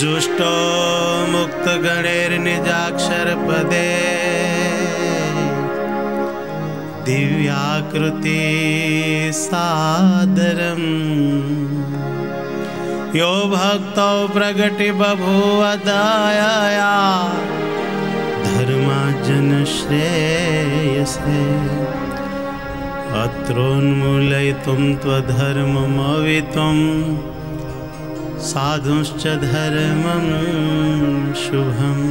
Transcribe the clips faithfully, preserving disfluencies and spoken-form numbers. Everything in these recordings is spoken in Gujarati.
जुष्टो मुक्त गणेर निजाक्षर पदे दिव्याकृति सादरम यो भक्तो प्रगति बभूव दयया धर्माजन श्रेयसे अत्रोन्मूलयितुं त्वधर्ममवितुं साधुश्च धर्मं शुभम्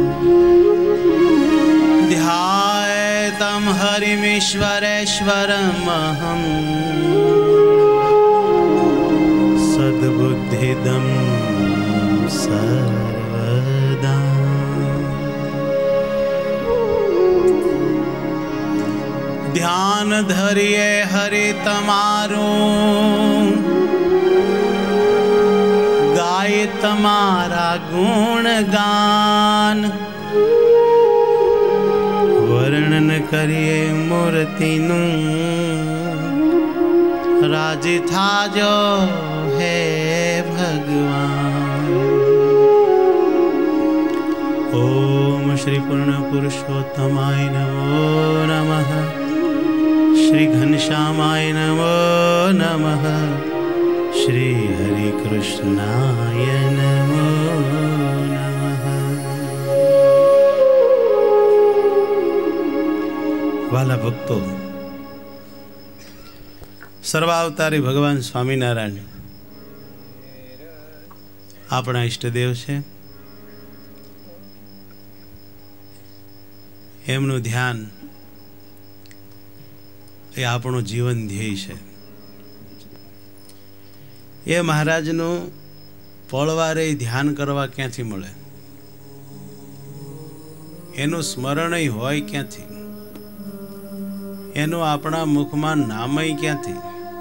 ध्यायेतं हरिमीश्वरेश्वरमहं सद्बुद्धिदं सर्वदा। ध्यान धरिए हरि तमारू गाय तमारा गुण गान वर्णन करिए मूर्ति नु राजी थाजो हे भगवान। ओम श्री पूर्ण पुरुषोत्तमाय नमो नमः। श्री घनश्यामाय नमो नमः। श्री हरि कृष्णाय नमो नमः। वाला भक्तो, सर्वावतारी भगवान स्वामीनारायण अपना इष्टदेव है। एमनु ध्यान ए आपणो जीवन ध्येय है। ए महाराजनु पळवारे ध्यान करवा क्यांथी मळे, एनु स्मरण होय क्यांथी, एनु आपणा मुखमां नामय क्यांथी,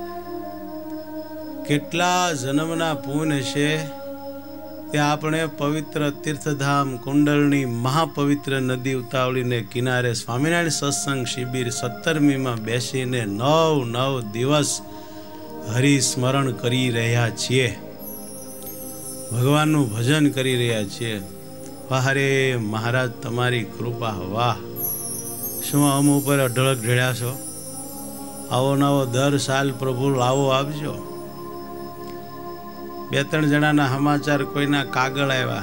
केटला जन्मना पुण्य छे ते आपणे पवित्र तीर्थधाम कुंडलनी महापवित्र नदी उतावली ने किनारे स्वामीनारायण सत्संग शिबिर सत्तरमी में बेसीने नव नव दिवस हरि स्मरण करी रह्या छीए, भगवाननु भजन करी रह्या छीए। वाह रे महाराज तमारी कृपा, वाह शुं अम उपर अढळक ढळ्या छो। आवो नवो दर साल प्रभु लावो आपजो। बे त्रण जणाना समाचार कोईना कागळ आव्या,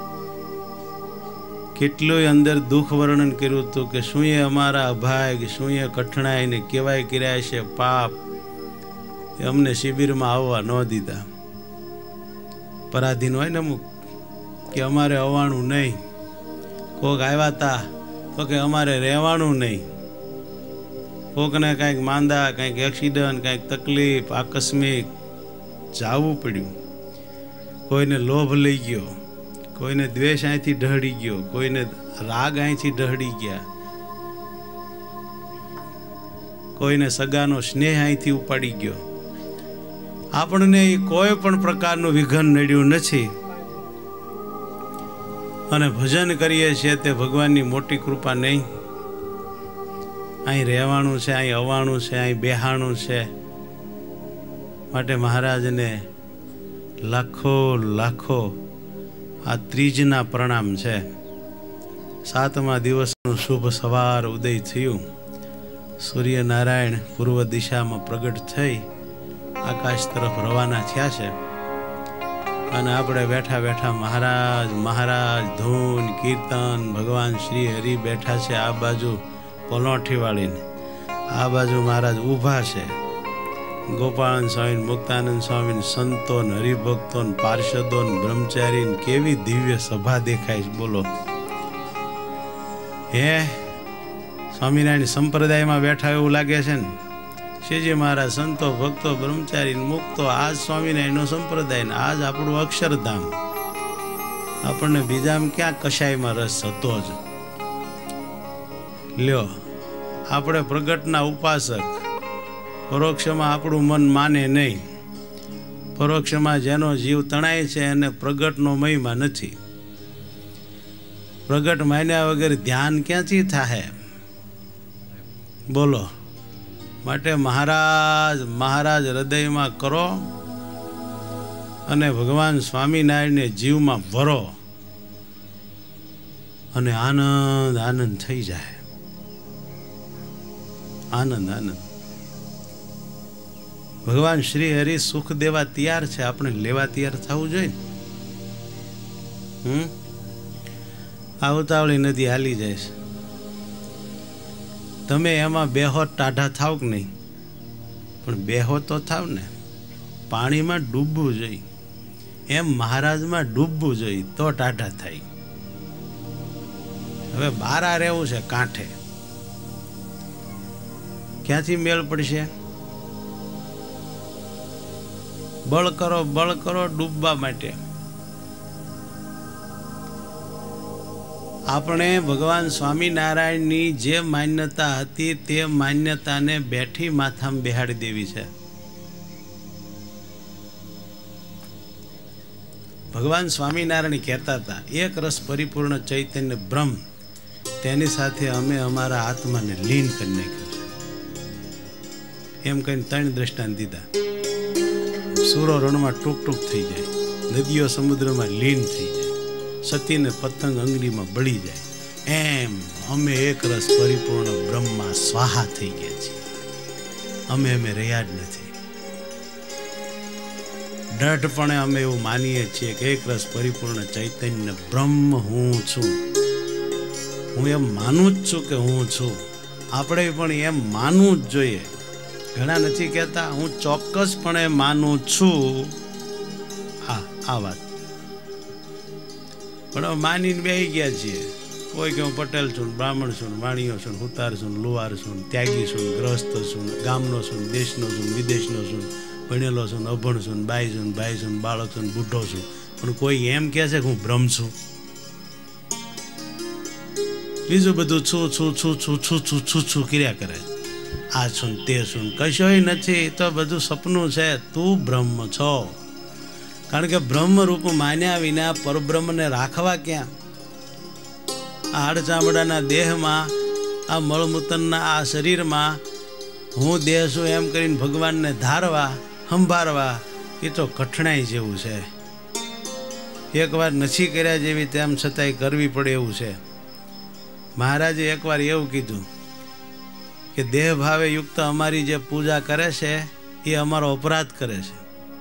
કેટલું અંદર દુઃખ વર્ણન કર્યું હતું કે શું એ અમારા અભાગ, શું એ કઠણાઈ ને કેવાય કર્યા છે પાપ, એ અમને શિબિરમાં આવવા ન દીધા। પરાધીન હોય ને અમુક કે અમારે આવવાનું નહીં, કોક આવ્યા તા તો કે અમારે રહેવાનું નહીં, કોકને કાંઈક માંદા, કાંઈક એક્સિડન્ટ, કાંઈક તકલીફ, આકસ્મિક જાવું પડ્યું, કોઈને લોભ લઈ ગયો, कोईने द्वेष आँथी ढहड़ी गयो, कोईने राग आँथी ढहड़ी गया, कोईने सगानो स्नेह आँथी उपाड़ी गयो। आपने कोई पण प्रकारनु विघन नड्यु नथी अने भजन करीए छीए ते भगवाननी मोटी कृपा नहीं। अहीं रहेवानुं छे, अहीं अवानुं छे, अहीं बेहाणुं छे। माटे महाराजने लाखो लाखो आ त्रीजना प्रणाम है। सातमा दिवसनु शुभ सवार उदय थयुं। सूर्यनारायण पूर्व दिशा में प्रगट थई आकाश तरफ रवाना थया छे अने आपणे बैठा बैठा महाराज महाराज धून कीर्तन भगवान श्री हरि बैठा छे। आ बाजू पलोठी वाळीने, आ बाजू महाराज ऊभा छे। गोपालन स्वामी, मुक्तानंद स्वामी, संतोन, हरिभक्तोन, पार्षदोन, ब्रह्मचारी केवी दिव्य सभा देखाय। बोलो हे स्वामीनारायण संप्रदाय में बैठा एवं लगे छे ने। श्रीजी महाराज संतो भक्तो ब्रह्मचारी मुक्तो आज स्वामीनारायण संप्रदाय, आज आपणु अक्षरधाम। आपने बीजा में क्या कशाय में रस हतो ज। ल्यो आपणे प्रगटना उपासक, परोक्ष में आपणु मन माने नहीं। परोक्ष में जेनो जीव तणाय छे एने प्रगटनो महिमा नथी। प्रगट मान्या वगर ध्यान क्यांथी थाहे? बोलो। माटे महाराज महाराज हृदय में करो અને ભગવાન સ્વામિનારાયણને જીવમાં વરો અને આનંદ આનંદ થઈ જાય. આનંદ આનંદ. ભગવાન શ્રી હરિ સુખ દેવા તૈયાર છે, આપણે લેવા તૈયાર થવું જોઈએ. હમ આવતાવળી નદી હાલી જાય છે, તમે એમાં બેહો ટાઢા થાવ કે નહીં, પણ બેહો તો થાવ ને. પાણીમાં ડૂબવું જોઈએ, એમ મહારાજમાં ડૂબવું જોઈએ તો ટાઢા થાય. હવે બારા રહેવું છે કાંઠે, ક્યાંથી મેળ પડશે? બળ કરો બળ કરો ડૂબવા માટે. આપણે ભગવાન સ્વામિનારાયણની જે માન્યતા હતી તે માન્યતાને બેઠી માથામાં બેહાડી દેવી છે. ભગવાન સ્વામિનારાયણ કહેતા હતા એક રસ પરિપૂર્ણ ચૈતન્ય બ્રહ્મ, તેની સાથે અમે અમારા આત્માને લીન કરી નાખ્યો છે. એમ કહીને ત્રણ દ્રષ્ટાંત દીધા. સૂરો રણમાં ટૂંક ટૂંક થઈ જાય, નદીઓ સમુદ્રમાં લીન થઈ જાય, સતી ને પતંગ અંગડીમાં બળી જાય, એમ અમે એક રસ પરિપૂર્ણ બ્રહ્મમાં સ્વાહા થઈ ગયા છીએ. અમે અમે રહ્યા જ નથી. દૃઢપણે અમે એવું માનીએ છીએ કે એક રસ પરિપૂર્ણ ચૈતન્ય બ્રહ્મ હું છું. હું એમ માનું જ છું કે હું છું. આપણે પણ એમ માનવું જ જોઈએ. ઘણા નથી કહેતા હું ચોક્કસપણે માનું છું. હા આ વાત પણ માનીને બેસી ગયા છીએ. કોઈ કે હું પટેલ છું, બ્રાહ્મણ છું, વાણીઓ છું, હુતાર છું, લુહાર છું, ત્યાગી છું, ગ્રસ્ત છું, ગામનો છું, દેશનો છું, વિદેશનો છું, ભણેલો છું, અભણ છું, બાઈ છું, ભાઈ છું, બાળક છું, બુઢો છું. પણ કોઈ એમ કહે છે કે હું બ્રહ્મ છું. બીજું બધું છું છું છું છું છું છું છું છું કર્યા કરે. આ છું તે છું કશોય નથી, તો બધું સપનું છે. તું બ્રહ્મ છો. કારણ કે બ્રહ્મ રૂપ માન્યા વિના પરબ્રહ્મને રાખવા ક્યાં? આ હાડ ચામડાના દેહમાં, આ મળમૂત્રના આ શરીરમાં હું દેહ છું એમ કરીને ભગવાનને ધારવા સંભાળવા એ તો કઠણાઈ જેવું છે. એકવાર નથી કર્યા જેવી તેમ છતાંય કરવી પડે એવું છે. મહારાજે એકવાર એવું કીધું કે દેહ ભાવે યુક્ત અમારી જે પૂજા કરે છે એ અમારો અપરાધ કરે છે.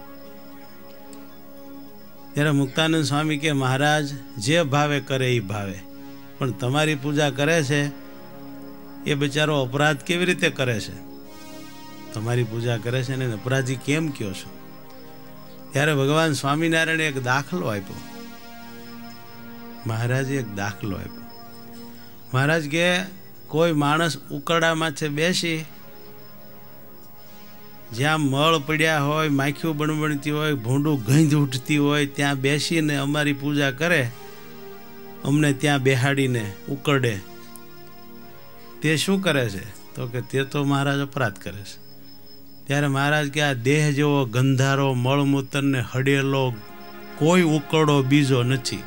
ત્યારે મુક્તાનંદ સ્વામી કે મહારાજ જે ભાવે કરે એ ભાવે, પણ તમારી પૂજા કરે છે એ બિચારો અપરાધ કેવી રીતે કરે છે? તમારી પૂજા કરે છે ને અપરાધી કેમ કયો છો? ત્યારે ભગવાન સ્વામિનારાયણે એક દાખલો આપ્યો. મહારાજે એક દાખલો આપ્યો. મહારાજ કે કોઈ માણસ ઉકરડામાં છે બેસી, જ્યાં મળ પડ્યા હોય, માખીઓ બણબણતી હોય, ભૂંડું ગંધ ઉઠતી હોય, ત્યાં બેસીને અમારી પૂજા કરે, અમને ત્યાં બેહાડીને ઉકરડે. તે શું કરે છે? તો કે તે તો મહારાજ અપરાધ કરે છે. ત્યારે મહારાજ કે આ દેહ જેવો ગંધારો મળમૂત્રને હડેલો કોઈ ઉકરડો બીજો નથી,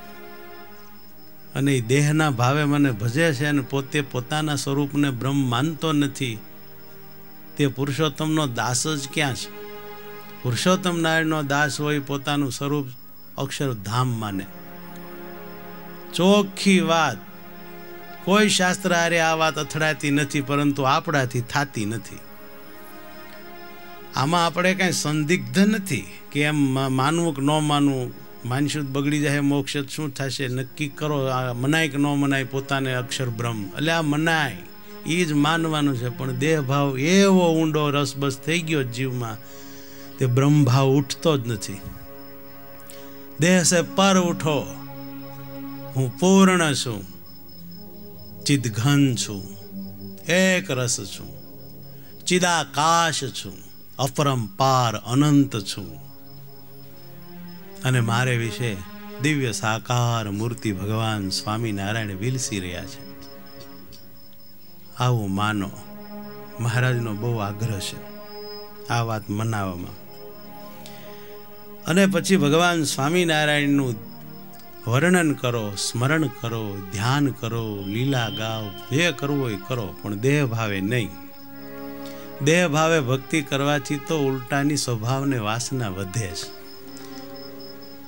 અને એ દેહના ભાવે મને ભજે છે અને પોતે પોતાના સ્વરૂપને બ્રહ્મ માનતો નથી. તે પુરુષોત્તમનો દાસ જ ક્યાં છે? પુરુષોત્તમ નારાયણનો દાસ હોય, પોતાનું સ્વરૂપ અક્ષરધામ માને. ચોખ્ખી વાત, કોઈ શાસ્ત્ર હારે આ વાત અથડાતી નથી, પરંતુ આપણાથી થાતી નથી. આમાં આપણે કાંઈ સંદિગ્ધ નથી કે એમ માનવું કે ન માનવું. માનશું બગડી જાય, મોક્ષ શું થશે નક્કી કરો. આ મનાય કે ન મનાય પોતાને અક્ષર બ્રહ્મ, એટલે આ મનાય એ જ માનવાનું છે. પણ દેહ ભાવ એવો ઊંડો રસબસ થઈ ગયો જીવમાં, તે બ્રહ્મ ભાવ ઉઠતો જ નથી. દેહ સે પર ઉઠો, હું પૂર્ણ છું, ચિદઘન છું, એક રસ છું, ચિદાકાશ છું, અપરંપાર અનંત છું, અને મારે વિશે દિવ્ય સાકાર મૂર્તિ ભગવાન સ્વામિનારાયણ વિલસી રહ્યા છે. આવું માનો. મહારાજનો બહુ આગ્રહ છે આ વાત મનાવવામાં. અને પછી ભગવાન સ્વામિનારાયણનું વર્ણન કરો, સ્મરણ કરો, ધ્યાન કરો, લીલા ગાઓ, જે કરવું હોય કરો, પણ દેહ ભાવે નહીં. દેહ ભાવે ભક્તિ કરવાથી તો ઉલટાની સ્વભાવને વાસના વધે છે.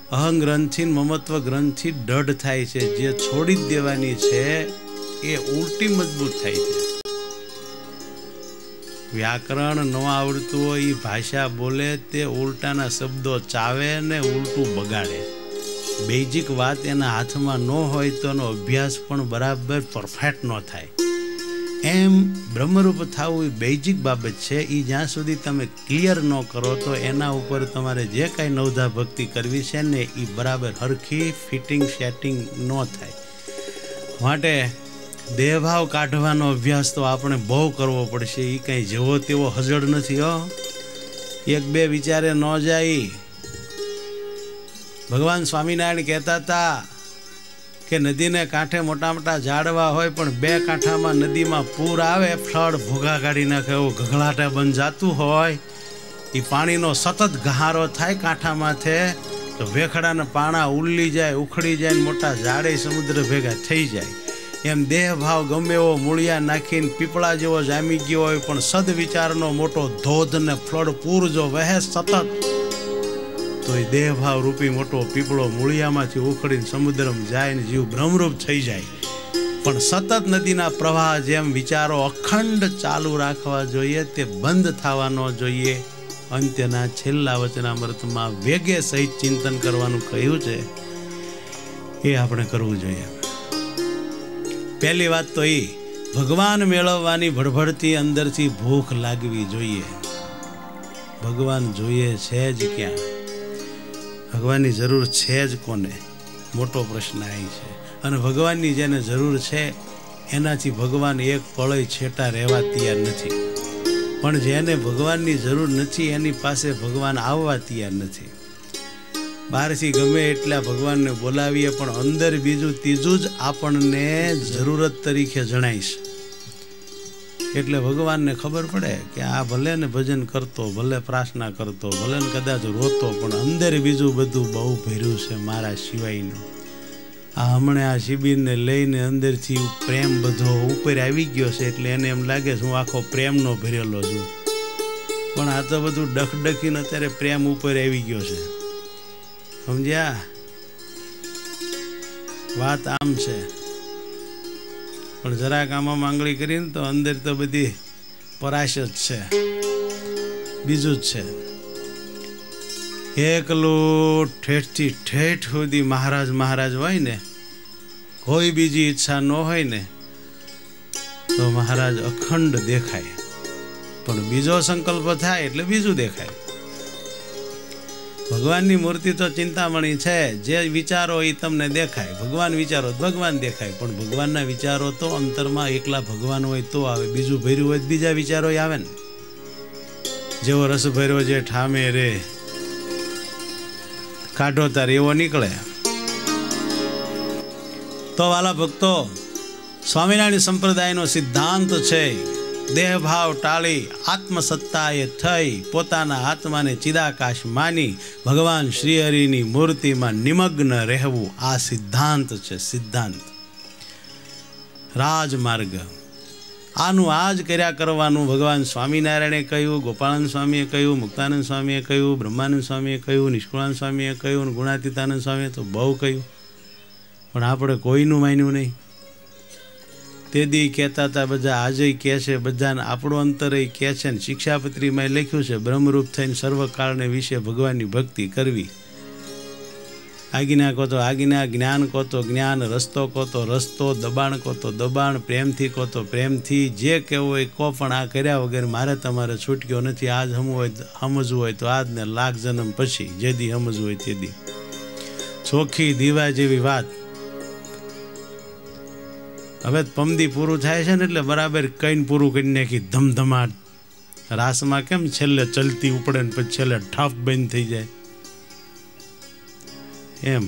અહં ગ્રંથિ મમત્વ ગ્રંથિ દઢ થાય છે, જે છોડી જ દેવાની છે એ ઉલટી મજબૂત થાય છે. વ્યાકરણ ન આવડતું હોય એ ભાષા બોલે તે ઉલટાના શબ્દો ચાવે ને ઉલટું બગાડે. બેઝિક વાત એના હાથમાં ન હોય તો એનો અભ્યાસ પણ બરાબર પરફેક્ટ ન થાય. એમ બ્રહ્મરૂપ થવું એ બેઝિક બાબત છે. એ જ્યાં સુધી તમે ક્લિયર ન કરો તો એના ઉપર તમારે જે કાંઈ નવધા ભક્તિ કરવી છે ને એ બરાબર હરખી ફિટિંગ સેટિંગ ન થાય. માટે દેહભાવ કાઢવાનો અભ્યાસ તો આપણે બહુ કરવો પડશે. એ કંઈ જેવો તેવો હજળ નથી હો. એક બે વિચારે ન જાય. ભગવાન સ્વામિનારાયણ કહેતા હતા કે નદીને કાંઠે મોટા મોટા ઝાડવા હોય પણ બે કાંઠામાં નદીમાં પૂર આવે, ફ્લડ ભોગા કાઢી નાખે, એવું ગઘલાટે બંધ જાતું હોય. એ પાણીનો સતત ગહારો થાય કાંઠામાંથી તો વેખડાના પાણા ઉલ્લી જાય, ઉખડી જાય ને મોટા ઝાડે સમુદ્ર ભેગા થઈ જાય. એમ દેહ ભાવ ગમે એવો મૂળિયા નાખીને પીપળા જેવો જામી ગયો હોય પણ સદ વિચારનો મોટો ધોધ ને ફ્લડ પૂર જો વહે સતત તો એ દેહ ભાવ રૂપી મોટો પીપળો મૂળિયામાંથી ઉખડીને સમુદ્રમાં જાય ને જીવ બ્રહ્મરૂપ થઈ જાય. પણ સતત નદીના પ્રવાહ જેમ વિચારો અખંડ ચાલુ રાખવા જોઈએ, તે બંધ થવા ન જોઈએ. અંત્યના છેલ્લા વચનામૃતમાં વેગે સહિત ચિંતન કરવાનું કહ્યું છે, એ આપણે કરવું જોઈએ. પહેલી વાત તો એ ભગવાન મેળવવાની ભડભડતી અંદરથી ભૂખ લાગવી જોઈએ. ભગવાન જોઈએ છે જ ક્યાં? ભગવાનની જરૂર છે જ કોને? મોટો પ્રશ્ન અહીં છે. અને ભગવાનની જેને જરૂર છે એનાથી ભગવાન એક પળય છેટા રહેવા તૈયાર નથી. પણ જેને ભગવાનની જરૂર નથી એની પાસે ભગવાન આવવા તૈયાર નથી. બહારથી ગમે એટલા ભગવાનને બોલાવીએ પણ અંદર બીજું ત્રીજું જ આપણને જરૂરત તરીકે જણાઈશ. એટલે ભગવાનને ખબર પડે કે આ ભલે ને ભજન કરતો, ભલે પ્રાર્થના કરતો, ભલે ને કદાચ રોતો, પણ અંદર બીજું બધું બહુ ભર્યું છે મારા સિવાયનું. આ હમણાં આ શિબિરને લઈને અંદરથી પ્રેમ બધો ઉપર આવી ગયો છે એટલે એને એમ લાગે છે હું આખો પ્રેમનો ભરેલો છું. પણ આ તો બધું ડખડખીને અત્યારે પ્રેમ ઉપર આવી ગયો છે. સમજ્યા? વાત આમ છે. પણ જરાક આમાં આંગળી કરીને તો અંદર તો બધી પરાશ જ છે, બીજું જ છે. એકલું ઠેઠથી ઠેઠ સુધી મહારાજ મહારાજ હોય ને, કોઈ બીજી ઈચ્છા ન હોય ને તો મહારાજ અખંડ દેખાય. પણ બીજો સંકલ્પ થાય એટલે બીજું દેખાય. ભગવાનની મૂર્તિ તો ચિંતામણી છે. જે વિચારો એ તમને દેખાય. ભગવાન વિચારો ભગવાન દેખાય. પણ ભગવાનના વિચારો તો અંતરમાં એકલા ભગવાન હોય તો આવે. બીજું ભર્યું હોય બીજા વિચારો આવે ને. જેવો રસ ભર્યો જે ઠામે રે કાઢો તાર એવો નીકળે. તો વાલા ભક્તો, સ્વામિનારાયણ સંપ્રદાયનો સિદ્ધાંત છે દેહ ભાવ ટાળી આત્મસત્તાએ થઈ પોતાના આત્માને ચિદાકાશ માની ભગવાન શ્રીહરિની મૂર્તિમાં નિમગ્ન રહેવું. આ સિદ્ધાંત છે, સિદ્ધાંત, રાજમાર્ગ. આનું આજ કર્યા કરવાનું ભગવાન સ્વામિનારાયણે કહ્યું, ગોપાળાનંદ સ્વામીએ કહ્યું, મુક્તાનંદ સ્વામીએ કહ્યું, બ્રહ્માનંદ સ્વામીએ કહ્યું, નિષ્કુળાનંદ સ્વામીએ કહ્યું, ગુણાતીતાનંદ સ્વામીએ તો બહુ કહ્યું. પણ આપણે કોઈનું માન્યું નહીં. તે દી કહેતા હતા બધા, આજે કહે છે બધાને, આપણું અંતર એ કહે છે ને. શિક્ષાપત્રીમાં લખ્યું છે બ્રહ્મરૂપ થઈને સર્વકાળને વિશે ભગવાનની ભક્તિ કરવી. આજ્ઞા કહો તો આજ્ઞા, જ્ઞાન કહો તો જ્ઞાન, રસ્તો કહો તો રસ્તો, દબાણ કહો તો દબાણ, પ્રેમથી કહો તો પ્રેમથી. જે કહેવું હોય કહો, પણ આ કર્યા વગર મારે તમારે છૂટક્યો નથી. આજ સમજવું હોય સમજવું હોય તો આજ ને લાખ જન્મ પછી, જે દી સમજવું હોય તે દી. ચોખ્ખી દીવા જેવી વાત. હવે પમદી પૂરું થાય છે ને એટલે બરાબર કઈને પૂરું કરી નાખી ધમધમાટ. રાસમાં કેમ છેલ્લે ચલતી ઉપડે ને પછી છેલ્લે ઠપ બંધ થઈ જાય એમ.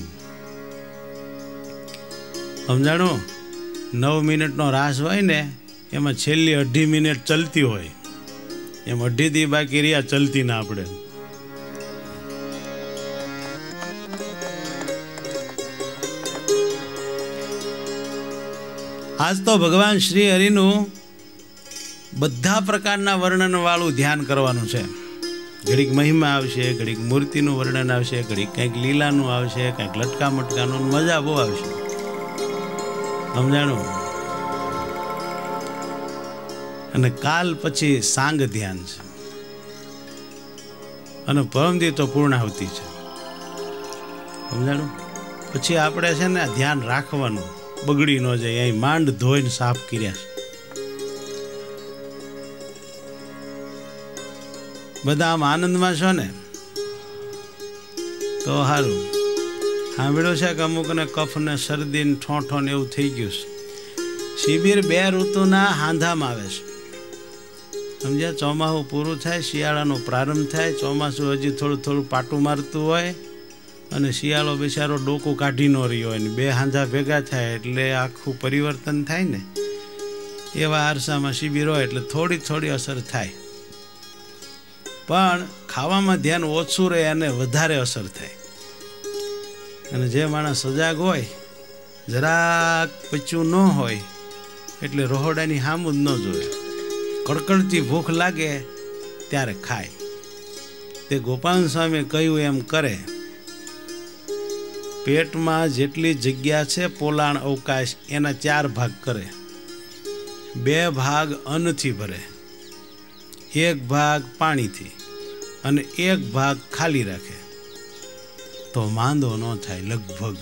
સમજાણું? નવ મિનિટનો રાસ હોય ને એમાં છેલ્લી અઢી મિનિટ ચલતી હોય, એમ અઢી દી બાકી રહ્યા ચલતી ના આપણે. આજ તો ભગવાન શ્રી હરિનું બધા પ્રકારના વર્ણન વાળું ધ્યાન કરવાનું છે. ઘડીક મહિમા આવશે, ઘડીક મૂર્તિનું વર્ણન આવશે, ઘડીક કંઈક લીલાનું આવશે, કંઈક લટકા મટકાનું, મજા બહુ આવશે. સમજાણું? અને કાલ પછી સાંગ ધ્યાન છે અને પરમદી તો પૂર્ણાહુતિ છે. સમજાણું? પછી આપણે છે ને ધ્યાન રાખવાનું, બગડી ન જાય. અહીં માંડ ધોઈને સાફ કર્યા છે. બધા આમ આનંદમાં છો ને તો સારું. સાંભળ્યું છે કે અમુકને કફ ને શરદી ને ઠોઠો ને એવું થઈ ગયું છે. શિબિર બે ઋતુના હાંધામાં આવે છે. સમજ્યા? ચોમાસું પૂરું થાય, શિયાળાનો પ્રારંભ થાય. ચોમાસું હજી થોડું થોડું પાટું મારતું હોય અને શિયાળો બિચારો ડોકું કાઢી ન રહ્યો હોય ને બે હાંધા ભેગા થાય એટલે આખું પરિવર્તન થાય ને. એવા આરસામાં શિબિર હોય એટલે થોડી થોડી અસર થાય, પણ ખાવામાં ધ્યાન ઓછું રહે અને વધારે અસર થાય. અને જે માણસ સજાગ હોય, જરાક પચ્યું ન હોય એટલે રહોડાની સામું જ ન જોવે. કડકડતી ભૂખ લાગે ત્યારે ખાય. તે ગોપાલ સ્વામી કહ્યું એમ કરે. પેટમાં જેટલી જગ્યા છે પોલાણ અવકાશ એના ચાર ભાગ કરે. બે ભાગ અન્નથી ભરે, એક ભાગ પાણીથી અને એક ભાગ ખાલી રાખે તો માંદો ન થાય લગભગ.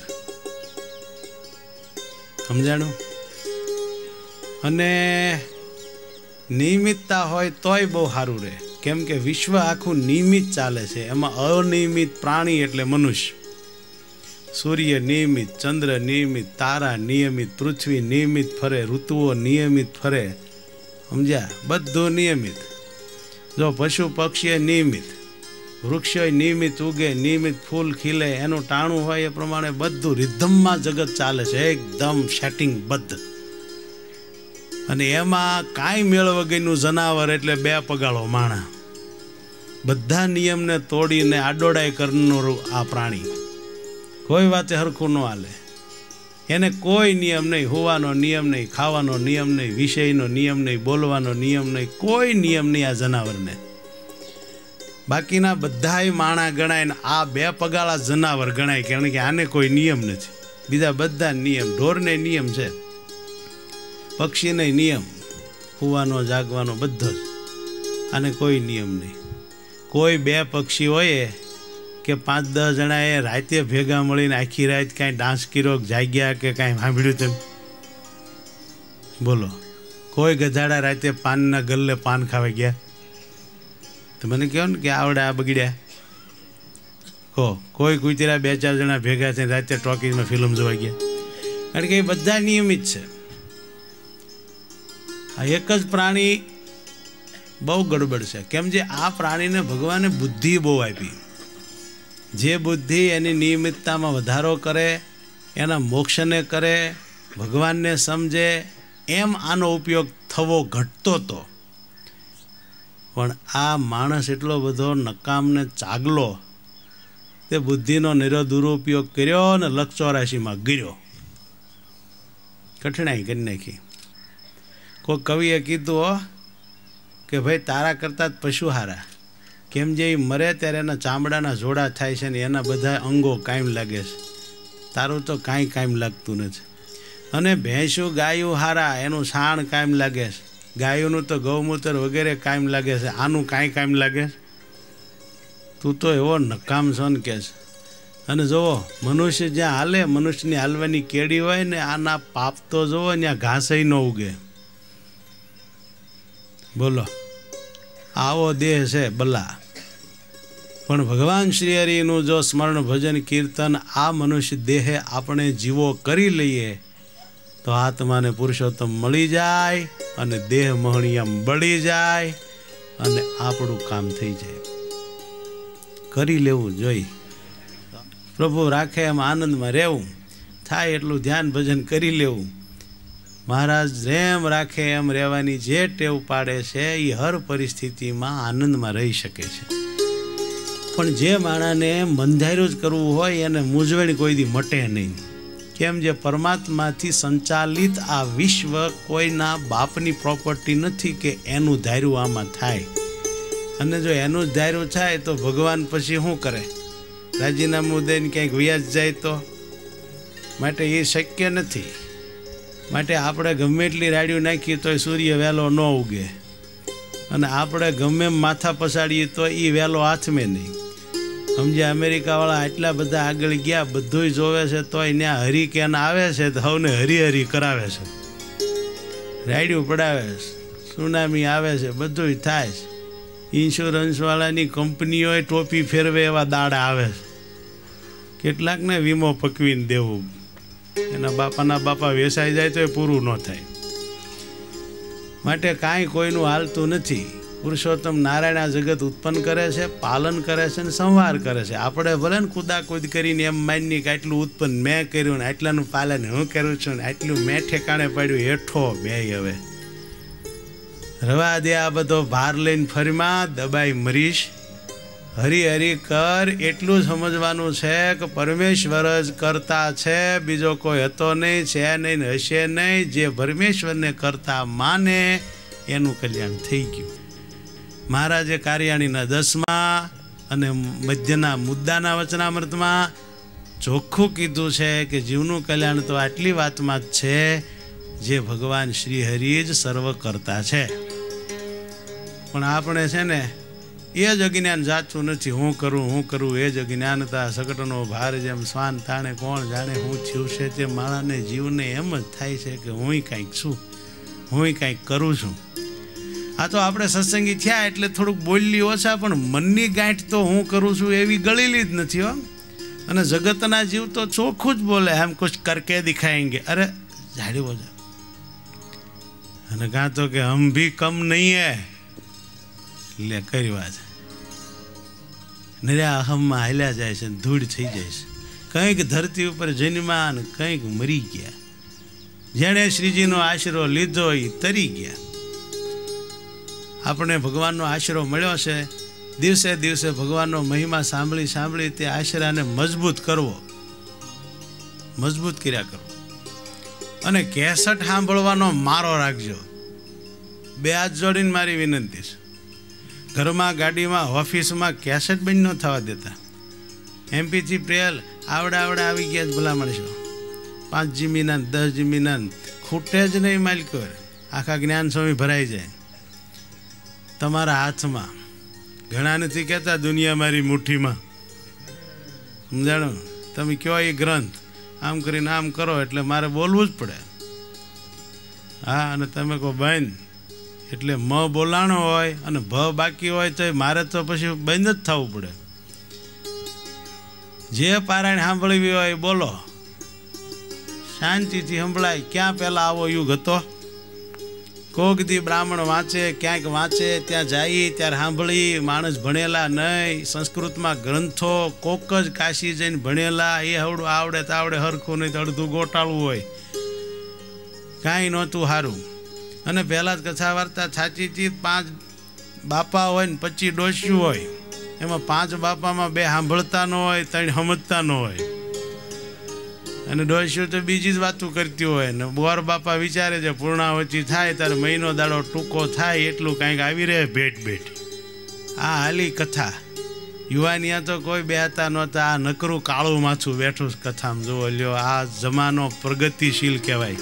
સમજાણું? અને નિયમિતતા હોય તોય બહુ સારું રહે, કેમ કે વિશ્વ આખું નિયમિત ચાલે છે. એમાં અનિયમિત પ્રાણી એટલે મનુષ્ય. સૂર્ય નિયમિત, ચંદ્ર નિયમિત, તારા નિયમિત, પૃથ્વી નિયમિત ફરે, ઋતુઓ નિયમિત ફરે. સમજ્યા? બધું નિયમિત. જો પશુ પક્ષી નિયમિત, વૃક્ષો નિયમિત ઉગે, નિયમિત ફૂલ ખીલે, એનું ટાણું હોય એ પ્રમાણે બધું રિધમમાં જગત ચાલે છે, એકદમ સેટિંગ બદ્ધ. અને એમાં કાંઈ મેળ વગરનું જનાવર એટલે બે પગાળો માણા. બધા નિયમને તોડીને આડોડાઈ કરનારું આ પ્રાણી. કોઈ વાતે હરખું ન હાલે. એને કોઈ નિયમ નહીં, હોવાનો નિયમ નહીં, ખાવાનો નિયમ નહીં, વિષયનો નિયમ નહીં, બોલવાનો નિયમ નહીં, કોઈ નિયમ નહીં આ જનાવરને. બાકીના બધાય માણા ગણાય ને આ બે પગાળા જનાવર ગણાય, કારણ કે આને કોઈ નિયમ નથી. બીજા બધા નિયમ, ઢોરને નિયમ છે, પક્ષીને નિયમ, હોવાનો જાગવાનો બધો જ. આને કોઈ નિયમ નહીં. કોઈ બે પક્ષી હોય કે પાંચ દસ જણાએ રાતે ભેગા મળીને આખી રાત કાંઈ ડાન્સ કર્યો, જાગ્યા કે કાંઈ સાંભળ્યું તેમ? બોલો. કોઈ ગધાડા રાતે પાનના ગલ્લે પાન ખાવા ગયા? તો મને કહો ને કે આવડે આ બગડ્યા કહો. કોઈ કુતરા બે ચાર જણા ભેગા થઈને રાતે ટોકીઝમાં ફિલ્મ જોવા ગયા? કારણ કે એ બધા નિયમિત છે. આ એક જ પ્રાણી બહુ ગડબડ છે. કેમ? જે આ પ્રાણીને ભગવાને બુદ્ધિ બહુ આપી. જે બુદ્ધિ એની નિયમિતતામાં વધારો કરે, એના મોક્ષને કરે, ભગવાનને સમજે, એમ આનો ઉપયોગ થવો ઘટતો હતો. પણ આ માણસ એટલો બધો નકામને ચાગલો, તે બુદ્ધિનો નિરો દુરુપયોગ કર્યો ને લખ ચોરાશીમાં ગીર્યો, કઠણાઈ કરી નાખી. કોઈ કવિએ કીધું હો કે ભાઈ તારા કરતાં જ પશુ હારા. કેમ? જે મરે ત્યારે એના ચામડાના જોડા થાય છે ને એના બધા અંગો કાયમ લાગે છે. તારું તો કાંઈ કાયમ લાગતું નથી. અને ભેંસું ગાયું હારા, એનું છાણ કાયમ લાગે છે. ગાયોનું તો ગૌમૂત્ર વગેરે કાયમ લાગે છે, આનું કાંઈ કાયમ લાગે છે? તું તો એવો નકામ છો ને કે છે. અને જુઓ, મનુષ્ય જ્યાં હાલે, મનુષ્યની હાલવાની કેડી હોય ને, આના પાપ તો જુઓ ત્યાં ઘાસય ન ઉગે. બોલો, આવો દેહ છે બલા. પણ ભગવાન શ્રી હરિનું જો સ્મરણ ભજન કીર્તન આ મનુષ્ય દેહે આપણે જીવો કરી લઈએ તો આત્માને પુરુષોત્તમ મળી જાય અને દેહ મહણિયમ બળી જાય અને આપણું કામ થઈ જાય. કરી લેવું જોઈએ. પ્રભુ રાખે એમ આનંદમાં રહેવું, થાય એટલું ધ્યાન ભજન કરી લેવું. મહારાજ જેમ રાખે એમ રહેવાની જે ટેવ પાડે છે એ હર પરિસ્થિતિમાં આનંદમાં રહી શકે છે. પણ જે માણસને મંધાર્યું જ કરવું હોય એને મૂંઝવણ કોઈ દી મટે નહીં. કેમ? જે પરમાત્માથી સંચાલિત આ વિશ્વ કોઈના બાપની પ્રોપર્ટી નથી કે એનું ધાર્યું આમાં થાય. અને જો એનું જ ધાર્યું થાય તો ભગવાન પછી શું કરે? રાજીનામું દઈને ક્યાંક વ્યાજ જાય તો? માટે એ શક્ય નથી. માટે આપણે ગમે એટલી રાડિયું નાખીએ તો સૂર્ય વહેલો ન ઉગે, અને આપણે ગમે એમ માથા પસાડીએ તો એ વહેલો હાથમે નહીં. સમજ્યા? અમેરિકાવાળા આટલા બધા આગળ ગયા, બધું જોવે છે, તોય ત્યાં હરિકેન આવે છે તો હવને હરિહરી કરાવે છે, રાડિયું પડાવે છે, સુનામી આવે છે, બધું થાય છે. ઇન્સ્યોરન્સવાળાની કંપનીઓએ ટોપી ફેરવે એવા દાડા આવે છે. કેટલાકને વીમો પકવીને દેવું, એના બાપાના બાપા વેસાઈ જાય તો એ પૂરું ન થાય. માટે કાંઈ કોઈનું હાલતું નથી. પુરુષોત્તમ નારાયણ આ જગત ઉત્પન્ન કરે છે, પાલન કરે છે ને સંહાર કરે છે. આપણે ભલે ને કુદાકુદ કરીને એમ માની કે આટલું ઉત્પન્ન મેં કર્યું ને આટલાનું પાલન હું કરું છું ને આટલું મેં ઠેકાણે પાડ્યું, હેઠો બે હવે રવા દે આ બધો ભાર લઈને ફરીમાં દબાઈ મરીશ. હરી હરી કર એટલું સમજવાનું છે કે પરમેશ્વર જ કરતા છે, બીજો કોઈ હતો નહીં, છે નહીં ને હશે નહીં. જે પરમેશ્વરને કરતા માને એનું કલ્યાણ થઈ ગયું. મહારાજે કાર્યાણીના દસમાં અને મધ્યના મુદ્દાના વચનામૃતમાં ચોખ્ખું કીધું છે કે જીવનું કલ્યાણ તો આટલી વાતમાં જ છે, જે ભગવાન શ્રી હરિ જ સર્વ કરતા છે. પણ આપણે છે ને એ જ અજ્ઞાન જાચું નથી. હું કરું હું કરું એ જ અજ્ઞાનતા સકટનો ભાર જેમ શ્વાન તાણે કોણ જાણે હું થયું છે. તે માણાને જીવને એમ જ થાય છે કે હું કાંઈક છું, હું કાંઈક કરું છું. આ તો આપણે સત્સંગી થયા એટલે થોડુંક બોલી ઓછા, પણ મનની ગાંઠ તો હું કરું છું એવી ગળેલી જ નથી હો. અને જગતના જીવ તો ચોખ્ખું જ બોલે, એમ કુછ કરકે દિખાએંગે. અરે જાડી બોજા. અને કાં તો કે હમ ભી કમ નહીં હે. લે કરી વાત નર્યા અહમમાં હાલ્યા જાય છે, ધૂળ થઈ જાય છે. કંઈક ધરતી ઉપર જન્મા ને કંઈક મરી ગયા. જેણે શ્રીજીનો આશરો લીધો એ તરી ગયા. આપણે ભગવાનનો આશરો મળ્યો છે. દિવસે દિવસે ભગવાનનો મહિમા સાંભળી સાંભળી તે આશરાને મજબૂત કરવો, મજબૂત કર્યા કરવો. અને કેસટ સાંભળવાનો મારો રાખજો. બે હાથ જોડીને મારી વિનંતી છે. ઘરમાં, ગાડીમાં, ઓફિસમાં કેસેટ બંધ ન થવા દેતા. એમપીથી પ્રેલ આવડા આવડા આવી ગયા જ ભલા માણસો. પાંચ જીમીના દસ જીમીના ખૂટે જ નહીં માલિકો. આખા જ્ઞાન સ્વામી ભરાઈ જાય તમારા હાથમાં. ઘણા નથી કહેતા દુનિયા મારી મુઠ્ઠીમાં. સમજાણો? તમે કયો એ ગ્રંથ આમ કરીને આમ કરો એટલે મારે બોલવું જ પડે. હા, અને તમે કહો બંધ એટલે મ બોલાણો હોય અને ભ બાકી હોય તો મારે તો પછી બંધ જ થવું પડે. જે પારાયણ સાંભળવી હોય બોલો, શાંતિથી સંભળાય. ક્યાં પહેલાં આવો યુગ હતો? કોક દી બ્રાહ્મણ વાંચે, ક્યાંક વાંચે, ત્યાં જઈએ ત્યારે સાંભળી. માણસ ભણેલા નહીં, સંસ્કૃતમાં ગ્રંથો કોક જ કાશી જઈને ભણેલા. એ હવડું આવડે તો આવડે, હરખું નહીં તો અડધું ગોટાળવું હોય. કાંઈ નહોતું સારું. અને પહેલાં જ કથા વાર્તા સાચી હતી. પાંચ બાપા હોય ને પચીસ ડોસ્યું હોય. એમાં પાંચ બાપામાં બે સાંભળતા ન હોય, ત્રણ સમજતા ન હોય. અને ડોસ્યું તો બીજી જ વાતો કરતી હોય. ને બોર બાપા વિચારે છે પૂર્ણાવતી થાય ત્યારે મહિનો દાડો ટૂંકો થાય એટલું કાંઈક આવી રહે ભેટ ભેટ. આ હાલી કથા. યુવાનિયા તો કોઈ બેહતા નહોતા. આ નકરું કાળું માથું બેઠું કથામાં જોવો લ્યો. આ જમાનો પ્રગતિશીલ કહેવાય.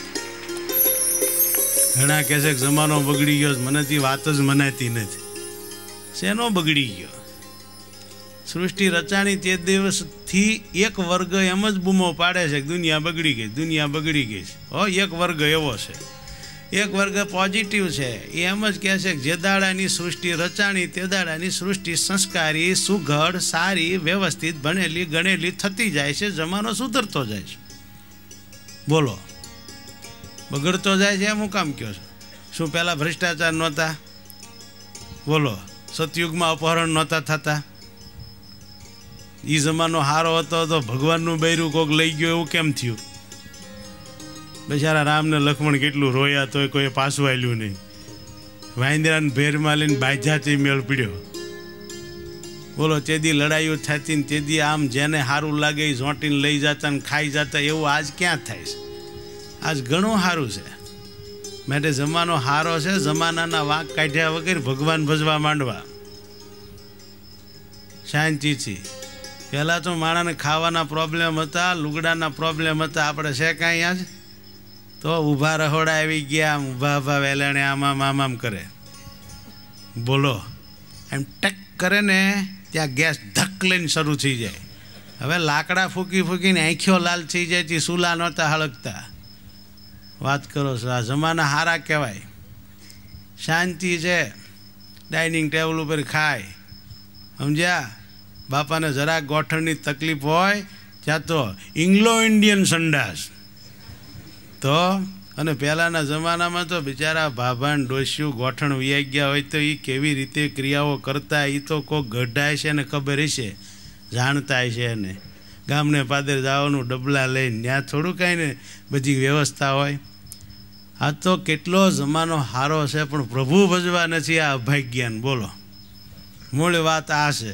ઘણા કહે છે કે જમાનો બગડી ગયો. મને તે વાત જ મનાતી નથી. શેનો બગડી ગયો? સૃષ્ટિ રચાણી તે દિવસથી એક વર્ગ એમ જ બૂમો પાડે છે કે દુનિયા બગડી ગઈ, દુનિયા બગડી ગઈ છે. હો, એક વર્ગ એવો છે. એક વર્ગ પોઝિટિવ છે. એ એમ જ કહે છે કે જે દાડાની સૃષ્ટિ રચાણી તે દાડાની સૃષ્ટિ સંસ્કારી, સુઘડ, સારી, વ્યવસ્થિત, ભણેલી ગણેલી થતી જાય છે. જમાનો સુધરતો જાય છે. બોલો, બગડતો જાય છે એમ હું કામ કહો છો? શું પહેલાં ભ્રષ્ટાચાર નહોતા? બોલો, સતયુગમાં અપહરણ નહોતા થતા? એ જમાનો સારો હતો તો ભગવાનનું બૈરું કોક લઈ ગયો એવું કેમ થયું? બિચારા રામને લક્ષ્મણ કેટલું રોયા તોય કોઈ પાછું આલ્યું નહીં. વાંદરાને ભેરમાં લઈને બાજાથી મેળ પીડ્યો. બોલો, તેદી લડાઈઓ થતી ને તેદી આમ જેને સારું લાગે એ ઝોંટીને લઈ જતા ને ખાઈ જતા. એવું આજ ક્યાં થાય છે? આજ ઘણું સારું છે. માટે જમાનો સારો છે. જમાનાના વાંક કાઢ્યા વગર ભગવાન ભજવા માંડવા. શાંતિથી. પહેલાં તો માણસને ખાવાના પ્રોબ્લેમ હતા, લુગડાના પ્રોબ્લેમ હતા. આપણે છે કાંઈ આજ તો ઊભા રહોડા આવી ગયા, આમ ઊભા ઊભા વેલાણે આમામ આમામ કરે. બોલો એમ ટક કરે ને ત્યાં ગેસ ધક લઈને શરૂ થઈ જાય. હવે લાકડા ફૂંકી ફૂંકીને આંખીઓ લાલ થઈ જાય તે સૂલા નહોતા હળગતા. વાત કરો છો, આ જમાના હારા કહેવાય. શાંતિ છે, ડાઇનિંગ ટેબલ ઉપર ખાય. સમજ્યા? બાપાને જરાક ગોઠણની તકલીફ હોય ત્યાં તો ઇંગ્લો ઇન્ડિયન સંડાસ તો. અને પહેલાંના જમાનામાં તો બિચારા ભાભાન ડોસ્યું ગોઠણ વ્યાઈ ગયા હોય તો એ કેવી રીતે ક્રિયાઓ કરતા એ તો કોઈ ગઢાય છે ને ખબર હશે, જાણતા છે. એને ગામને પાદર જવાનું ડબલા લઈને ત્યાં થોડું કાંઈ ને બધી વ્યવસ્થા હોય. આ તો કેટલો જમાનો સારો છે પણ પ્રભુ ભજવા નથી આ અભાગ્યાન. બોલો મૂળ વાત આ છે.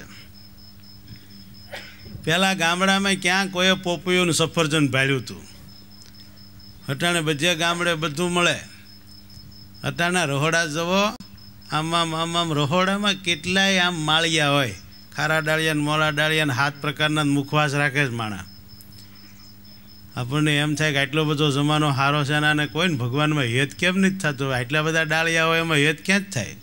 પહેલાં ગામડામાં ક્યાં કોઈએ પોપૈયું સફરજન ભાળ્યું હતું. અટાણે બધે ગામડે બધું મળે. અટાણા રહોડા જવો, આમાં આમાં રહોડામાં કેટલાય આમ માળિયા હોય, ખારા ડાળિયા ને મોળા ડાળિયા ને સાત પ્રકારના મુખવાસ રાખે જ માણા. આપણને એમ થાય કે આટલો બધો જમાનો સારો છે ને આને કોઈ ને ભગવાનમાં હેત કેમ નથી થતો? આટલા બધા ડાળિયા હોય એમાં હેત ક્યાં જ થાય?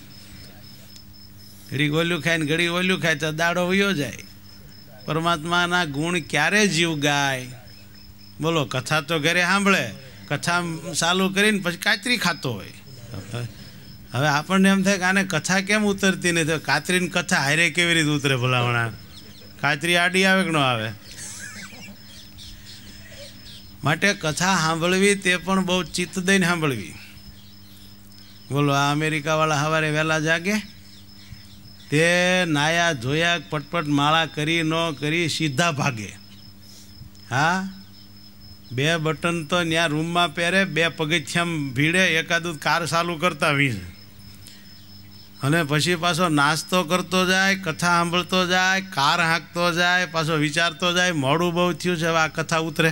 ઘડી ઓલું ખાય ને ઘડી ઓલું ખાય તો દાડો વયો જાય. પરમાત્માના ગુણ ક્યારે જીવ ગાય? બોલો કથા તો ઘરે સાંભળે, કથા ચાલુ કરીને પછી કાતરી ખાતો હોય. હવે આપણને એમ થાય કે આને કથા કેમ ઉતરતી નથી? કાતરીને કથા હારે કેવી રીતે ઉતરે ભલામણા? કાતરી આડી આવે કે ન આવે? માટે કથા સાંભળવી તે પણ બહુ ચિત્ત દઈને સાંભળવી. બોલો આ અમેરિકાવાળા સવારે વહેલા જાગે, તે નાયા ધોયા પટપટ માળા કરી ન કરી સીધા ભાગે. હા, બે બટન તો ત્યાં રૂમમાં પહેરે, બે પગથિયામાં ભીડે, એકાદું કાર ચાલુ કરતા વીજ, અને પછી પાછો નાસ્તો કરતો જાય, કથા સાંભળતો જાય, કાર હાંકતો જાય, પાછો વિચારતો જાય મોડું બહુ થયું છે હવે આ કથા ઉતરે.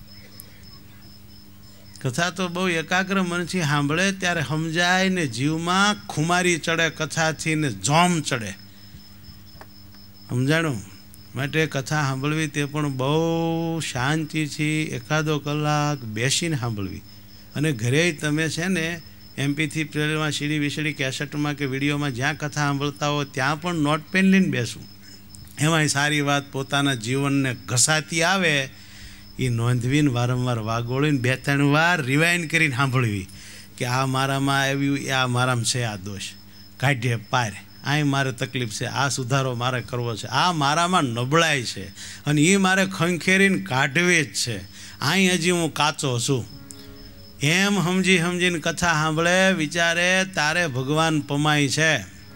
કથા તો બહુ એકાગ્ર મનથી સાંભળે ત્યારે સમજાય ને જીવમાં ખુમારી ચડે, કથાથી ને જોમ ચડે. સમજાણું? માટે કથા સાંભળવી તે પણ બહુ શાંતિથી એકાદો કલાક બેસીને સાંભળવી. અને ઘરે તમે છે ને એમપીથી પ્લેયરમાં સીડી વિસડી કેસેટમાં કે વિડીયોમાં જ્યાં કથા સાંભળતા હો ત્યાં પણ નોટ પેન લઈને બેસવું. એમાંય સારી વાત પોતાના જીવનને ઘસાતી આવે એ નોંધવીને વારંવાર વાગોળીને બે ત્રણ વાર રિવાઇન્ડ કરીને સાંભળવી કે આ મારામાં આવ્યું, એ આ મારામાં છે, આ દોષ કાઢીએ પાર, અહીં મારે તકલીફ છે, આ સુધારો મારે કરવો છે, આ મારામાં નબળાઈ છે અને એ મારે ખંખેરીને કાઢવી જ છે, અહીં હજી હું કાચો છું. એમ સમજી સમજીને કથા સાંભળે, વિચારે તારે ભગવાન પમાય છે.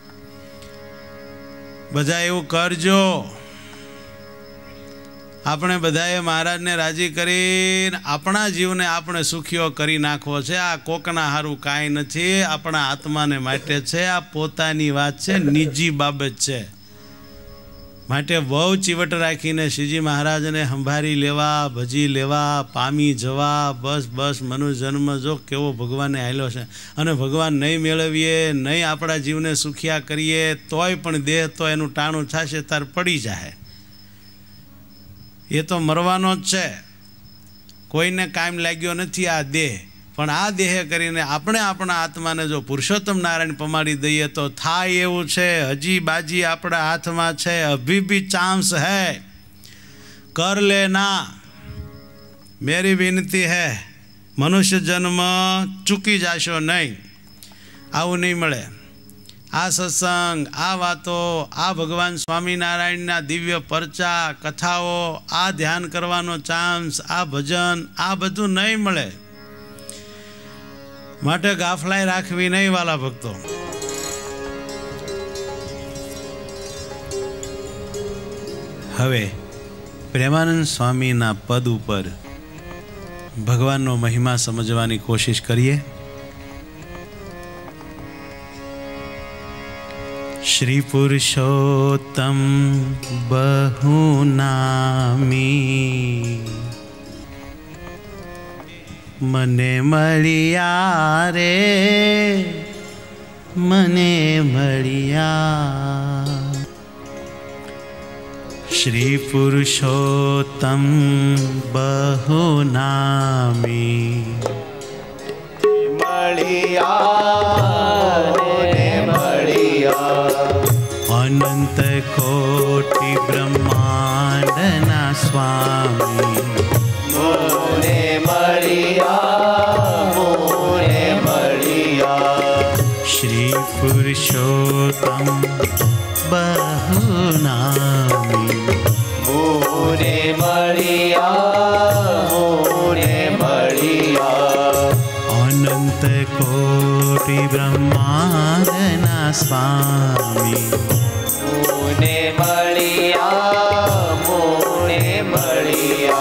બધા એવું કરજો. આપણે બધાએ મહારાજને રાજી કરીને આપણા જીવને આપણે સુખીઓ કરી નાખવો છે. આ કોકના હારું કાંઈ નથી, આપણા આત્માને માટે છે. આ પોતાની વાત છે, નિજી બાબત છે. માટે બહુ ચીવટ રાખીને શ્રીજી મહારાજને સંભાળી લેવા, ભજી લેવા, પામી જવા. બસ બસ મનુ જન્મ જો કેવો ભગવાનને હાલ્યો છે. અને ભગવાન નહીં મેળવીએ, નહીં આપણા જીવને સુખિયા કરીએ તોય પણ દેહ તો એનું ટાણું થશે, તાર પડી જાય. એ તો મરવાનો જ છે, કોઈને કાયમ લાગ્યો નથી આ દેહ. પણ આ દેહ કરીને આપણે આપણા આત્માને જો પુરુષોત્તમ નારાયણ પમાડી દઈએ તો થાય એવું છે. હજી બાજી આપણા હાથમાં છે, અભી ભી ચાન્સ હૈ, કર લેના. મેરી વિનતી હૈ, મનુષ્ય જન્મ ચૂકી જાશો નહીં, આવું નહીં મળે. આ સત્સંગ, આ વાતો, આ ભગવાન સ્વામિનારાયણના દિવ્ય પરચા, કથાઓ, આ ધ્યાન કરવાનો ચાન્સ, આ ભજન, આ બધું નહીં મળે. માટે ગાફલાઈ રાખવી નહીં વાલા ભક્તો. હવે પ્રેમાનંદ સ્વામીના પદ ઉપર ભગવાનનો મહિમા સમજવાની કોશિશ કરીએ. શ્રી પુરુષોત્તમ બહુ નામી, મને મળ્યા રે, મને મળ્યા. श्री पुरुषोत्तम बहुनामी मळिया मळिया अनंत कोटि ब्रह्मांडना स्वामी मोरे मळिया मोरे मळिया श्री पुरुषोत्तम बहुनामी मोरे मळिया मोरे मळिया अनंत कोटि ब्रह्मांडना स्वामी मोरे मळिया मोरे मळिया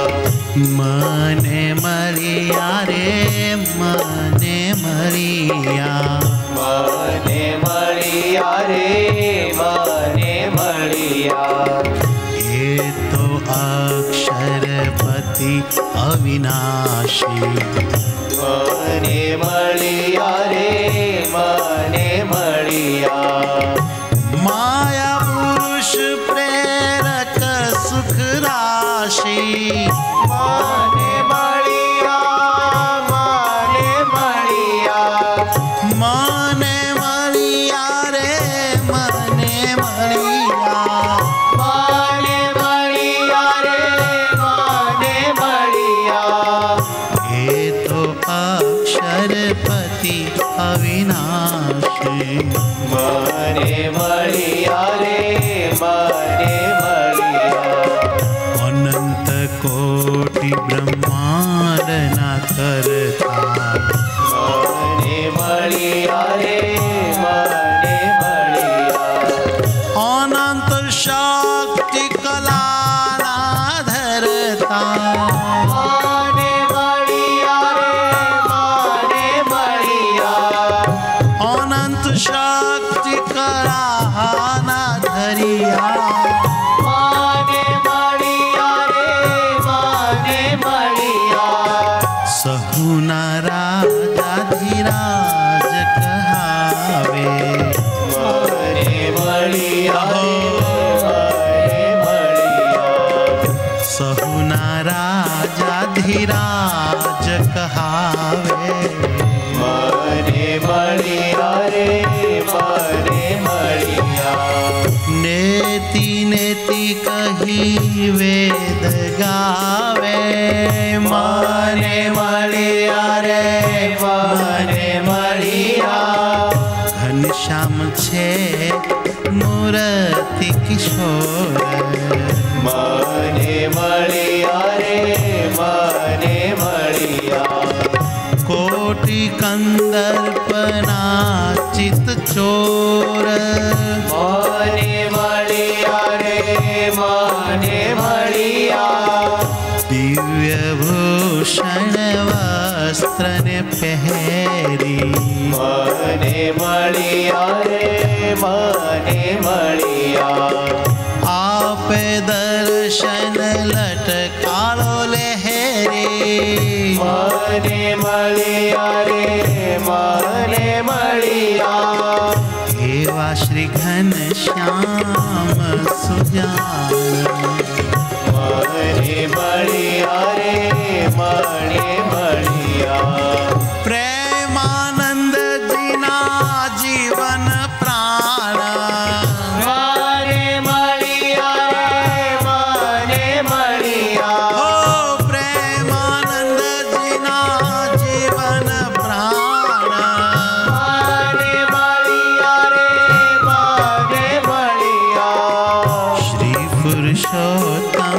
मने मळिया रे मने मळिया मने मळिया रे मने मळिया ये तो अक्षरपति अविनाशी मने मळिया रे मने मळिया माया पुरुष प्रेरक सुख राशि मने मळिया मने मळिया मने मळिया रे मने मळिया मने मळिया रे मने मळिया ये तो अक्षरपति अविनाशी मने मळिया रे मने मळिया अनंत कोटि ब्रह्मांड ना करता मने मळिया रे मने मळिया अनंत शक्ति कला ना धरता मने मळिया रे मने मळिया अनंत शक्ति कला ना धरिया मने मळिया रे मने मळिया सहुना राजा धीराज कहावे मने मळिया रे मने मळिया सहुना राजा धीराज कहावे मने मळिया रे मने मळिया नेति नेति कही वेद गावे मने मळिया रे मने मळिया घनश्याम छे मूर्ति किशोर मने मळिया रे मने मळिया कोटि कंदर्पना चित चोर मने मळिया रे मने मळिया दिव्य भूषण वस्त्र ने पहरी मने मळिया रे मने मळिया आप दर्शन लटकालो लहरी मने मळिया रे मने मळिया एवा श्री घनश्याम सुजान मने मळिया रे मने मळिया प्रेमानंद जीना जीवन प्राण मने मळिया रे मने मळिया ओ प्रेमानंद जीना जीवन प्राण मने मळिया रे मने मळिया श्री पुरुषोत्तम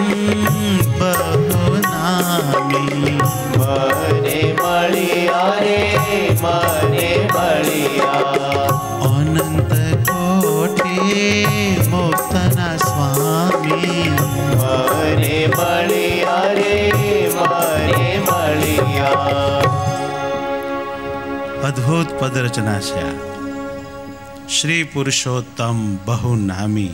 बहुनामी मने मळिया रे मने मळिया अनंत कोटि मुक्तना स्वामी मने मळिया रे मने मळिया अद्भुत पद रचना છે श्री पुरुषोत्तम बहुनामी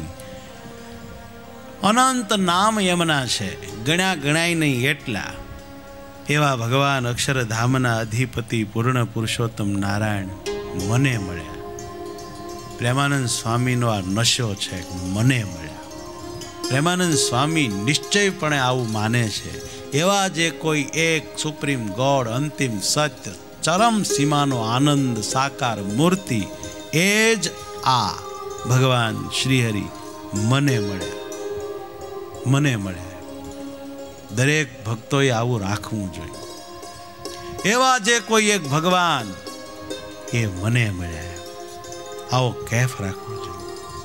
अनंत नाम यमना છે गण्या गणाय नहीं एटला एवा भगवान अक्षरधामना अधिपति पूर्ण पुरुषोत्तम नारायण मने मळ्या प्रेमानंद स्वामीनो आ नशो छे मने मळ्या પ્રેમાનંદ સ્વામી નિશ્ચયપણે આવું માને છે. એવા જે કોઈ એક સુપ્રીમ ગોડ, અંતિમ સત્ય, ચરમ સીમાનો આનંદ સાકાર મૂર્તિ, એ જ આ ભગવાન શ્રીહરિ મને મળ્યા, મને મળ્યા. દરેક ભક્તોએ આવું રાખવું જોઈએ. એવા જે કોઈ એક ભગવાન, એ મને મળ્યા, આવો કેફ રાખવો જોઈએ.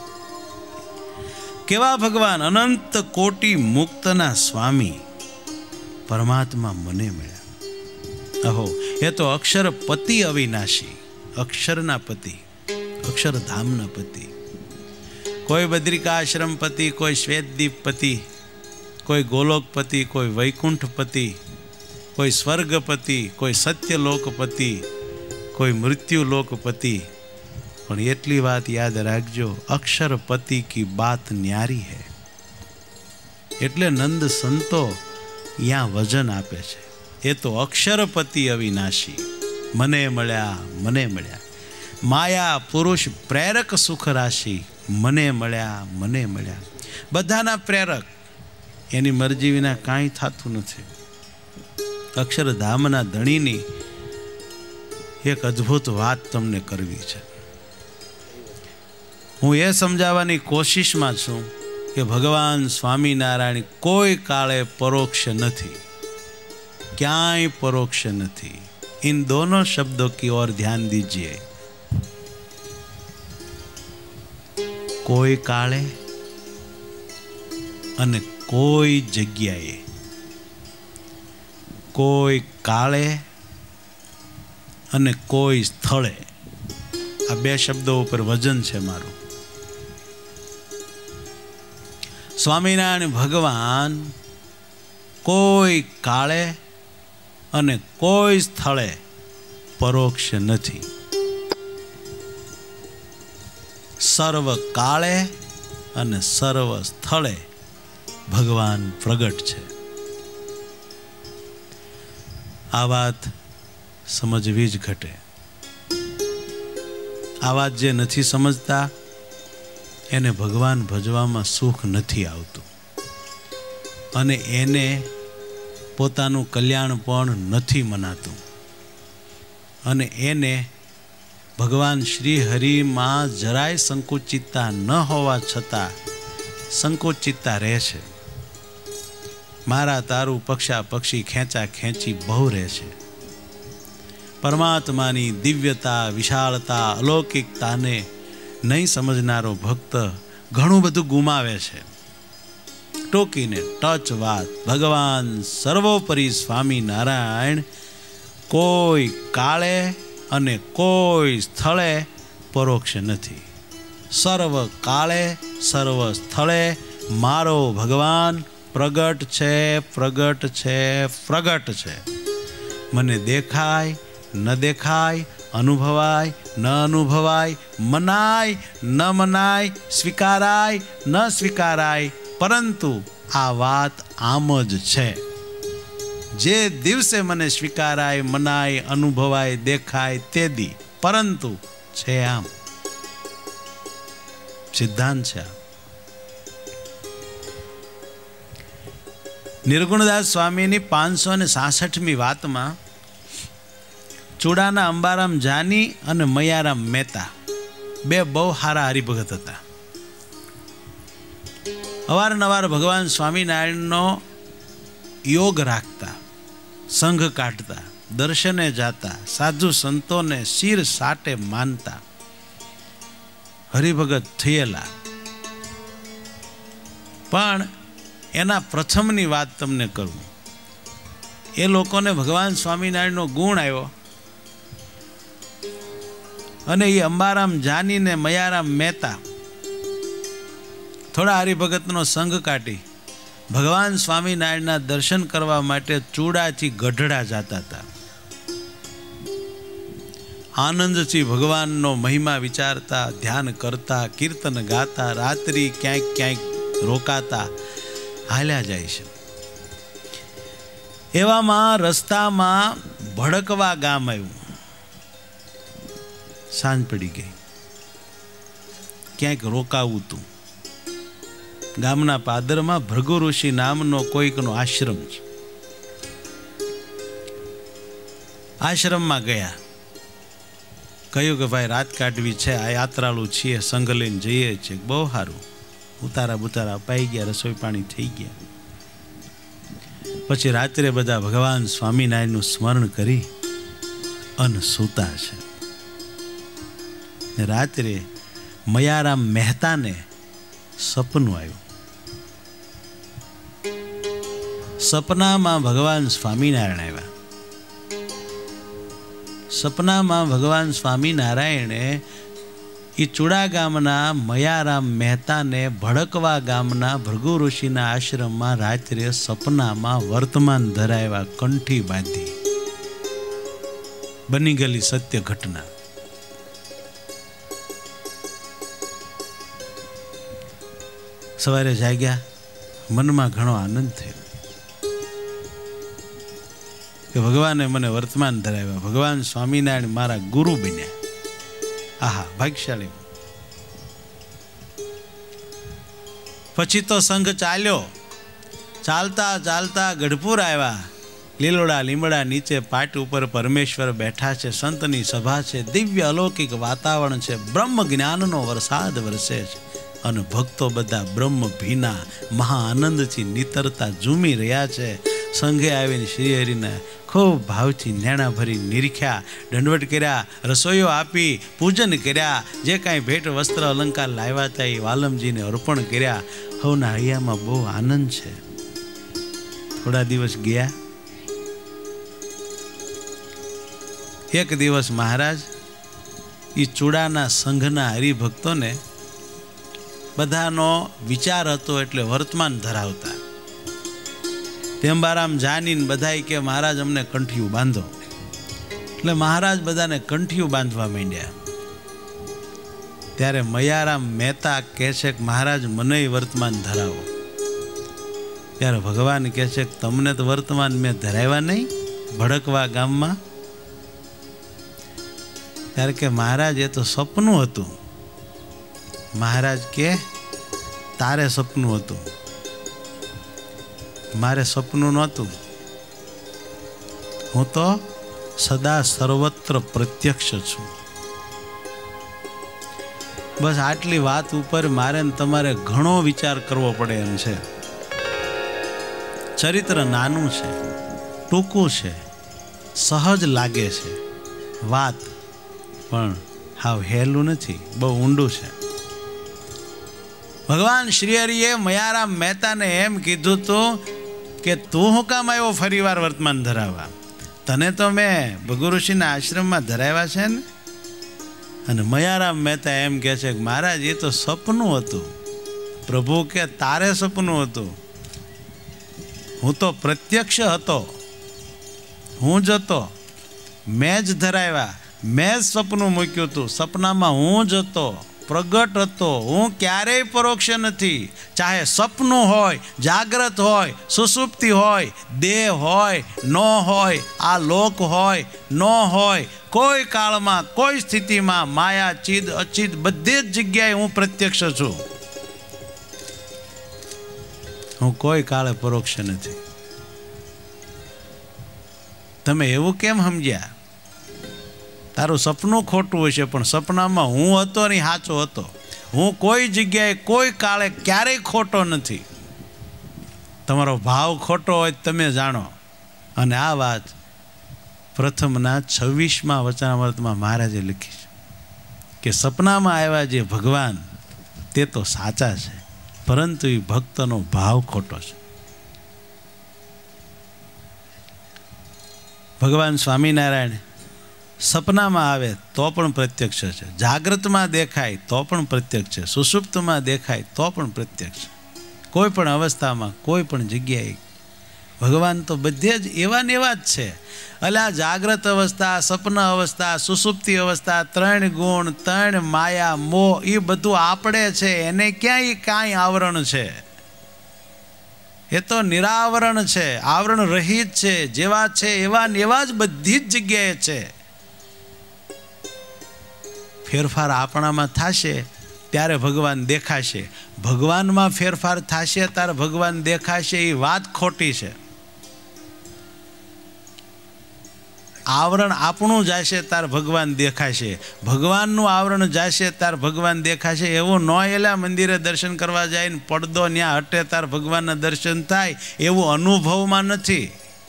કેવા ભગવાન? અનંત કોટી મુક્તના સ્વામી પરમાત્મા મને મળ્યા. અહો, એ તો અક્ષર પતિ અવિનાશી, અક્ષરના પતિ, અક્ષરધામના પતિ. કોઈ બદ્રિકાશ્રમ પતિ, કોઈ શ્વેતદીપ પતિ, કોઈ ગોલોકપતિ, કોઈ વૈકુંઠપતિ, કોઈ સ્વર્ગપતિ, કોઈ સત્યલોકપતિ, કોઈ મૃત્યુલોકપતિ. પણ એટલી વાત યાદ રાખજો, અક્ષરપતિ કી બાત ન્યારી હૈ. એટલે નંદ સંતો યાં વજન આપે છે. એ તો અક્ષરપતિ અવિનાશી મને મળ્યા, મને મળ્યા. માયા પુરુષ પ્રેરક સુખ રાશિ મને મળ્યા, મને મળ્યા. બધાના પ્રેરક, એની મરજી વિના કાંઈ થતું નથી. અક્ષરધામના ધણીની એક અદ્ભુત વાત તમને કરવી છે. હું એ સમજાવવાની કોશિશમાં છું કે ભગવાન સ્વામિનારાયણ કોઈ કાળે પરોક્ષ નથી, ક્યાંય પરોક્ષ નથી. इन दोनों शब्दों की ओर ध्यान दीजिए. કોઈ કાળે અને કોઈ જગ્યાએ. કોઈ કાળે અને કોઈ સ્થળે. આ બે શબ્દો ઉપર વજન છે મારું. સ્વામિનારાયણ ભગવાન કોઈ કાળે અને કોઈ સ્થળે પરોક્ષ નથી. સર્વ કાળે અને સર્વ સ્થળે ભગવાન પ્રગટ છે. આ વાત સમજવી જ ઘટે. આ વાત જે નથી સમજતા એને ભગવાન ભજવામાં સુખ નથી આવતું, અને એને પોતાનું કલ્યાણ પણ નથી મનાતું, અને એને ભગવાન શ્રી હરિમાં જરાય સંકુચિતતા ન હોવા છતાં સંકુચિતતા રહે છે. મારા તારું પક્ષા પક્ષી ખેંચા ખેંચી બહુ રહે છે. પરમાત્માની દિવ્યતા, વિશાળતા, અલૌકિકતાને નહીં સમજનારો ભક્ત ઘણું બધું ગુમાવે છે. ટોકીને ટચ વાત, ભગવાન સર્વોપરી સ્વામિનારાયણ કોઈ કાળે અને કોઈ સ્થળે પરોક્ષ નથી. સર્વ કાળે સર્વ સ્થળે મારો ભગવાન પ્રગટ છે, પ્રગટ છે, પ્રગટ છે. મને દેખાય ન દેખાય, અનુભવાય ન અનુભવાય, મનાય ન મનાય, સ્વીકારાય ન સ્વીકારાય, પરંતુ આ વાત આમ જ છે. જે દિવસે મને સ્વીકારાય, મનાય, અનુભવાય, દેખાય તે દી, પરંતુ છે આમ. સિદ્ધાંત છે. નિર્ગુણદાસ સ્વામીની પાંચસો ને સાસઠમી વાતમાં ચૂડાના અંબારામ જાની અને મયારામ મહેતા બે બહુ સારા હરિભગત હતા. અવારનવાર ભગવાન સ્વામિનારાયણનો યોગ રાખતા, સંઘ કાઢતા, દર્શને જાતા, સાધુ સંતોને શિર સાટે માનતા, હરિભગત થયેલા. પણ એના પ્રથમની વાત તમને કરું. એ લોકોને ભગવાન સ્વામિનારાયણનો ગુણ આવ્યો, અને એ અંબારામ જાની ને મયારામ મહેતા થોડા હરિભગતનો સંઘ કાઢી ભગવાન સ્વામિનારાયણના દર્શન કરવા માટે ચૂડાથી ગઢડા જતા હતા. આનંદથી ભગવાનનો મહિમા વિચારતા, ધ્યાન કરતા, કીર્તન ગાતા, રાત્રિ ક્યાંક ક્યાંક રોકાતા, હાલ્યા જાય છે. એવામાં રસ્તામાં ભડકવા ગામ આવ્યું. સાંજ પડી ગઈ, ક્યાંક રોકાવું તું. ગામના પાદરમાં ભૃગુ ઋષિ નામનો કોઈકનો આશ્રમ છે. આશ્રમમાં ગયા, કહ્યું કે ભાઈ રાત કાઢવી છે, આ યાત્રાળુ છીએ, સંઘ લઈને જઈએ છીએ. બહુ સારું, ઉતારા બુતારા અપાઈ ગયા, રસોઈ પાણી થઈ ગયા. પછી રાત્રે બધા ભગવાન સ્વામિનારાયણનું સ્મરણ કરી અને સૂતા છે. રાત્રે મયારામ મહેતાને સપનું આવ્યું. સપનામાં ભગવાન સ્વામિનારાયણ આવ્યા. સપનામાં ભગવાન સ્વામિનારાયણે એ ચુડા ગામના મયારામ મહેતાને ભડકવા ગામના ભૃગુ ઋષિના આશ્રમમાં રાત્રે સપનામાં વર્તમાન ધરાવ્યા, કંઠી બાંધી. બની ગયેલી સત્ય ઘટના. સવારે જાગ્યા, મનમાં ઘણો આનંદ થયો કે ભગવાને મને વર્તમાન ધરાવ્યા, ભગવાન સ્વામિનારાયણ મારા ગુરુ બન્યા. આહા, ભાગ્યશાળી. પછી તો સંઘ ચાલ્યો. ચાલતા ચાલતા ગઢપુર આવ્યા. લીલોડા લીમડા નીચે પાટ ઉપર પરમેશ્વર બેઠા છે, સંતની સભા છે, દિવ્ય અલૌકિક વાતાવરણ છે, બ્રહ્મ જ્ઞાનનો વરસાદ વરસે છે અને ભક્તો બધા બ્રહ્મ ભીના મહા આનંદથી નીતરતા ઝૂમી રહ્યા છે. સંઘે આવીને શ્રીહરિને ખૂબ ભાવથી નેણા ભરી નિરીખ્યા, દંડવટ કર્યા, રસોઈઓ આપી, પૂજન કર્યા, જે કાંઈ ભેટ વસ્ત્ર અલંકાર લાવ્યા હતા એ વાલમજીને અર્પણ કર્યા. હવના હૈયામાં બહુ આનંદ છે. થોડા દિવસ ગયા. એક દિવસ મહારાજ એ ચૂડાના સંઘના હરિભક્તોને બધાનો વિચાર હતો એટલે વર્તમાન ધરાવતા. તેંબારામ જાનીને બધાય કે મહારાજ અમને કંઠિયું બાંધો, એટલે મહારાજ બધાને કંઠિયું બાંધવા માંડ્યા. ત્યારે મયારામ મહેતા કહે છે કે મહારાજ મને વર્તમાન ધરાવો. ત્યારે ભગવાન કહે છે કે તમને તો વર્તમાન મેં ધરાવ્યા નહીં ભડકવા ગામમાં. ત્યારે કે મહારાજ એ તો સપનું હતું. મહારાજ કે તારે સપનું હતું, મારે સપનું નહોતું. હું તો સદા સર્વત્ર પ્રત્યક્ષ છું. બસ આટલી વાત ઉપર મારે ને તમારે ઘણો વિચાર કરવો પડે એમ છે. ચરિત્ર નાનું છે, ટૂંકું છે, સહજ લાગે છે વાત, પણ હાવ હેલું નથી, બહુ ઊંડું છે. ભગવાન શ્રીહરિએ મયારામ મહેતાને એમ કીધું તું કે તું હું કામ આવ્યો ફરી વાર વર્તમાન ધરાવવા? તને તો મેં ભૃગુ ઋષિના આશ્રમમાં ધરાવ્યા છે ને. અને મયારામ મહેતા એમ કહે છે કે મહારાજ એ તો સપનું હતું. પ્રભુ કે તારે સપનું હતું, હું તો પ્રત્યક્ષ હતો, હું જ હતો, મેં જ ધરાવ્યા, મેં જ સપનું મૂક્યું હતું. સપનામાં હું જ હતો, પ્રગટ હતો. હું ક્યારેય પરોક્ષ નથી. ચાહે સપનું હોય, જાગ્રત હોય, સુષુપ્તિ હોય, દેહ હોય, ન હોય, આ લોક હોય, ન હોય, કોઈ કાળમાં કોઈ સ્થિતિમાં માયા ચિદ અચિદ બધી જ જગ્યાએ હું પ્રત્યક્ષ છું. હું કોઈ કાળે પરોક્ષ નથી. તમે એવું કેમ સમજ્યા? તારું સપનું ખોટું હશે, પણ સપનામાં હું હતો ને સાચો હતો. હું કોઈ જગ્યાએ કોઈ કાળે ક્યારેય ખોટો નથી. તમારો ભાવ ખોટો હોય તમે જાણો. અને આ વાત પ્રથમના છવ્વીસમાં વચનામૃતમાં મહારાજે લખી છે કે સપનામાં આવ્યા જે ભગવાન તે તો સાચા છે, પરંતુ એ ભક્તનો ભાવ ખોટો છે. ભગવાન સ્વામિનારાયણ સપનામાં આવે તો પણ પ્રત્યક્ષ છે, જાગ્રતમાં દેખાય તો પણ પ્રત્યક્ષ છે, સુષુપ્તમાં દેખાય તો પણ પ્રત્યક્ષ છે. કોઈ પણ અવસ્થામાં કોઈ પણ જગ્યાએ ભગવાન તો બધે જ એવા ને એવા જ છે. એટલે આ જાગ્રત અવસ્થા, સપન અવસ્થા, સુષુપ્તિ અવસ્થા, ત્રણ ગુણ, ત્રણ માયા, મોહ, એ બધું આપણે છે. એને ક્યાંય કાંઈ આવરણ છે? એ તો નિરાવરણ છે, આવરણ રહિત છે. જેવા છે એવા ને એવા જ બધી જ જગ્યાએ છે. ફેરફાર આપણામાં થશે ત્યારે ભગવાન દેખાશે. ભગવાનમાં ફેરફાર થશે ત્યારે ભગવાન દેખાશે એ વાત ખોટી છે. આવરણ આપણું જશે ત્યારે ભગવાન દેખાશે, ભગવાનનું આવરણ જશે ત્યારે ભગવાન દેખાશે. એવું ન એલા મંદિરે દર્શન કરવા જાય ને પડદો ત્યાં હટે ત્યારે ભગવાનના દર્શન થાય એવું અનુભવમાં નથી.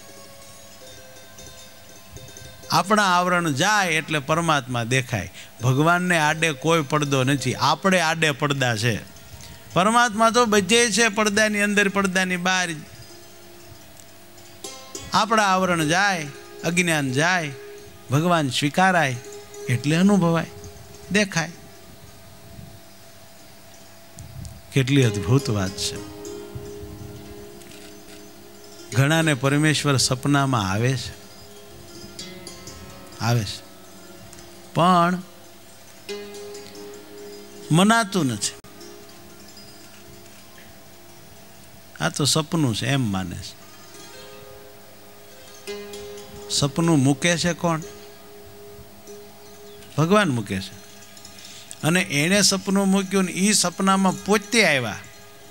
આપણા આવરણ જાય એટલે પરમાત્મા દેખાય. ભગવાનને આડે કોઈ પડદો નથી, આપણે આડે પડદા છે. પરમાત્મા તો બધે છે, પડદાની અંદર પડદાની બહાર. આપણા આવરણ જાય, અજ્ઞાન જાય, ભગવાન સ્વીકારાય એટલે અનુભવાય, દેખાય. કેટલી અદ્ભુત વાત છે. ઘણાને પરમેશ્વર સપનામાં આવે છે આવે છે પણ મનાતું નથી. આ તો સપનું છે એમ માને છે. સપનું મૂકે છે કોણ? ભગવાન મૂકે છે. અને એણે સપનું મૂક્યું ને એ સપનામાં પોતે આવ્યા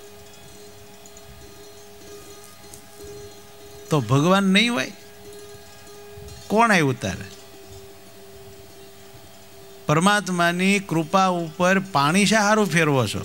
તો ભગવાન નહીં હોય? કોણ આવ્યું તારે? પરમાત્માની કૃપા ઉપર પાણી શા હારું ફેરવો છો?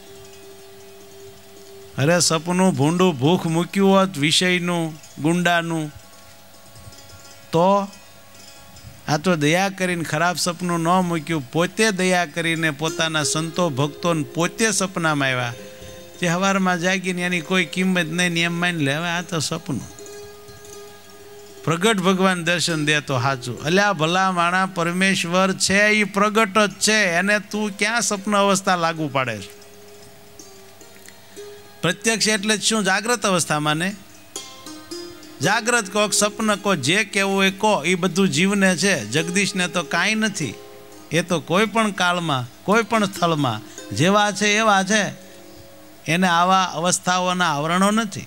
અરે સપનું ભૂંડું ભૂખ મૂક્યું હોત વિષયનું ગુંડાનું તો આ તો દયા કરીને ખરાબ સપનું ન મૂક્યું, પોતે દયા કરીને પોતાના સંતો ભક્તોને પોતે સપનામાં આવ્યા. જે સવારમાં જાગીને એની કોઈ કિંમત નહીં એમ માની લે હવે આ તો સપનું. પ્રગટ ભગવાન દર્શન દે તો સાચું. અલ્યા ભલા માણા પરમેશ્વર છે એ પ્રગટ જ છે, એને તું ક્યાં સ્વપ્ન અવસ્થા લાગુ પાડે છે? પ્રત્યક્ષ એટલે જ શું? જાગ્રત અવસ્થામાં ને. જાગ્રત કહો સપન કહો જે કહેવું એ કહો એ બધું જીવને છે. જગદીશને તો કાંઈ નથી. એ તો કોઈ પણ કાળમાં કોઈ પણ સ્થળમાં જેવા છે એવા છે. એને આવા અવસ્થાઓના આવરણો નથી.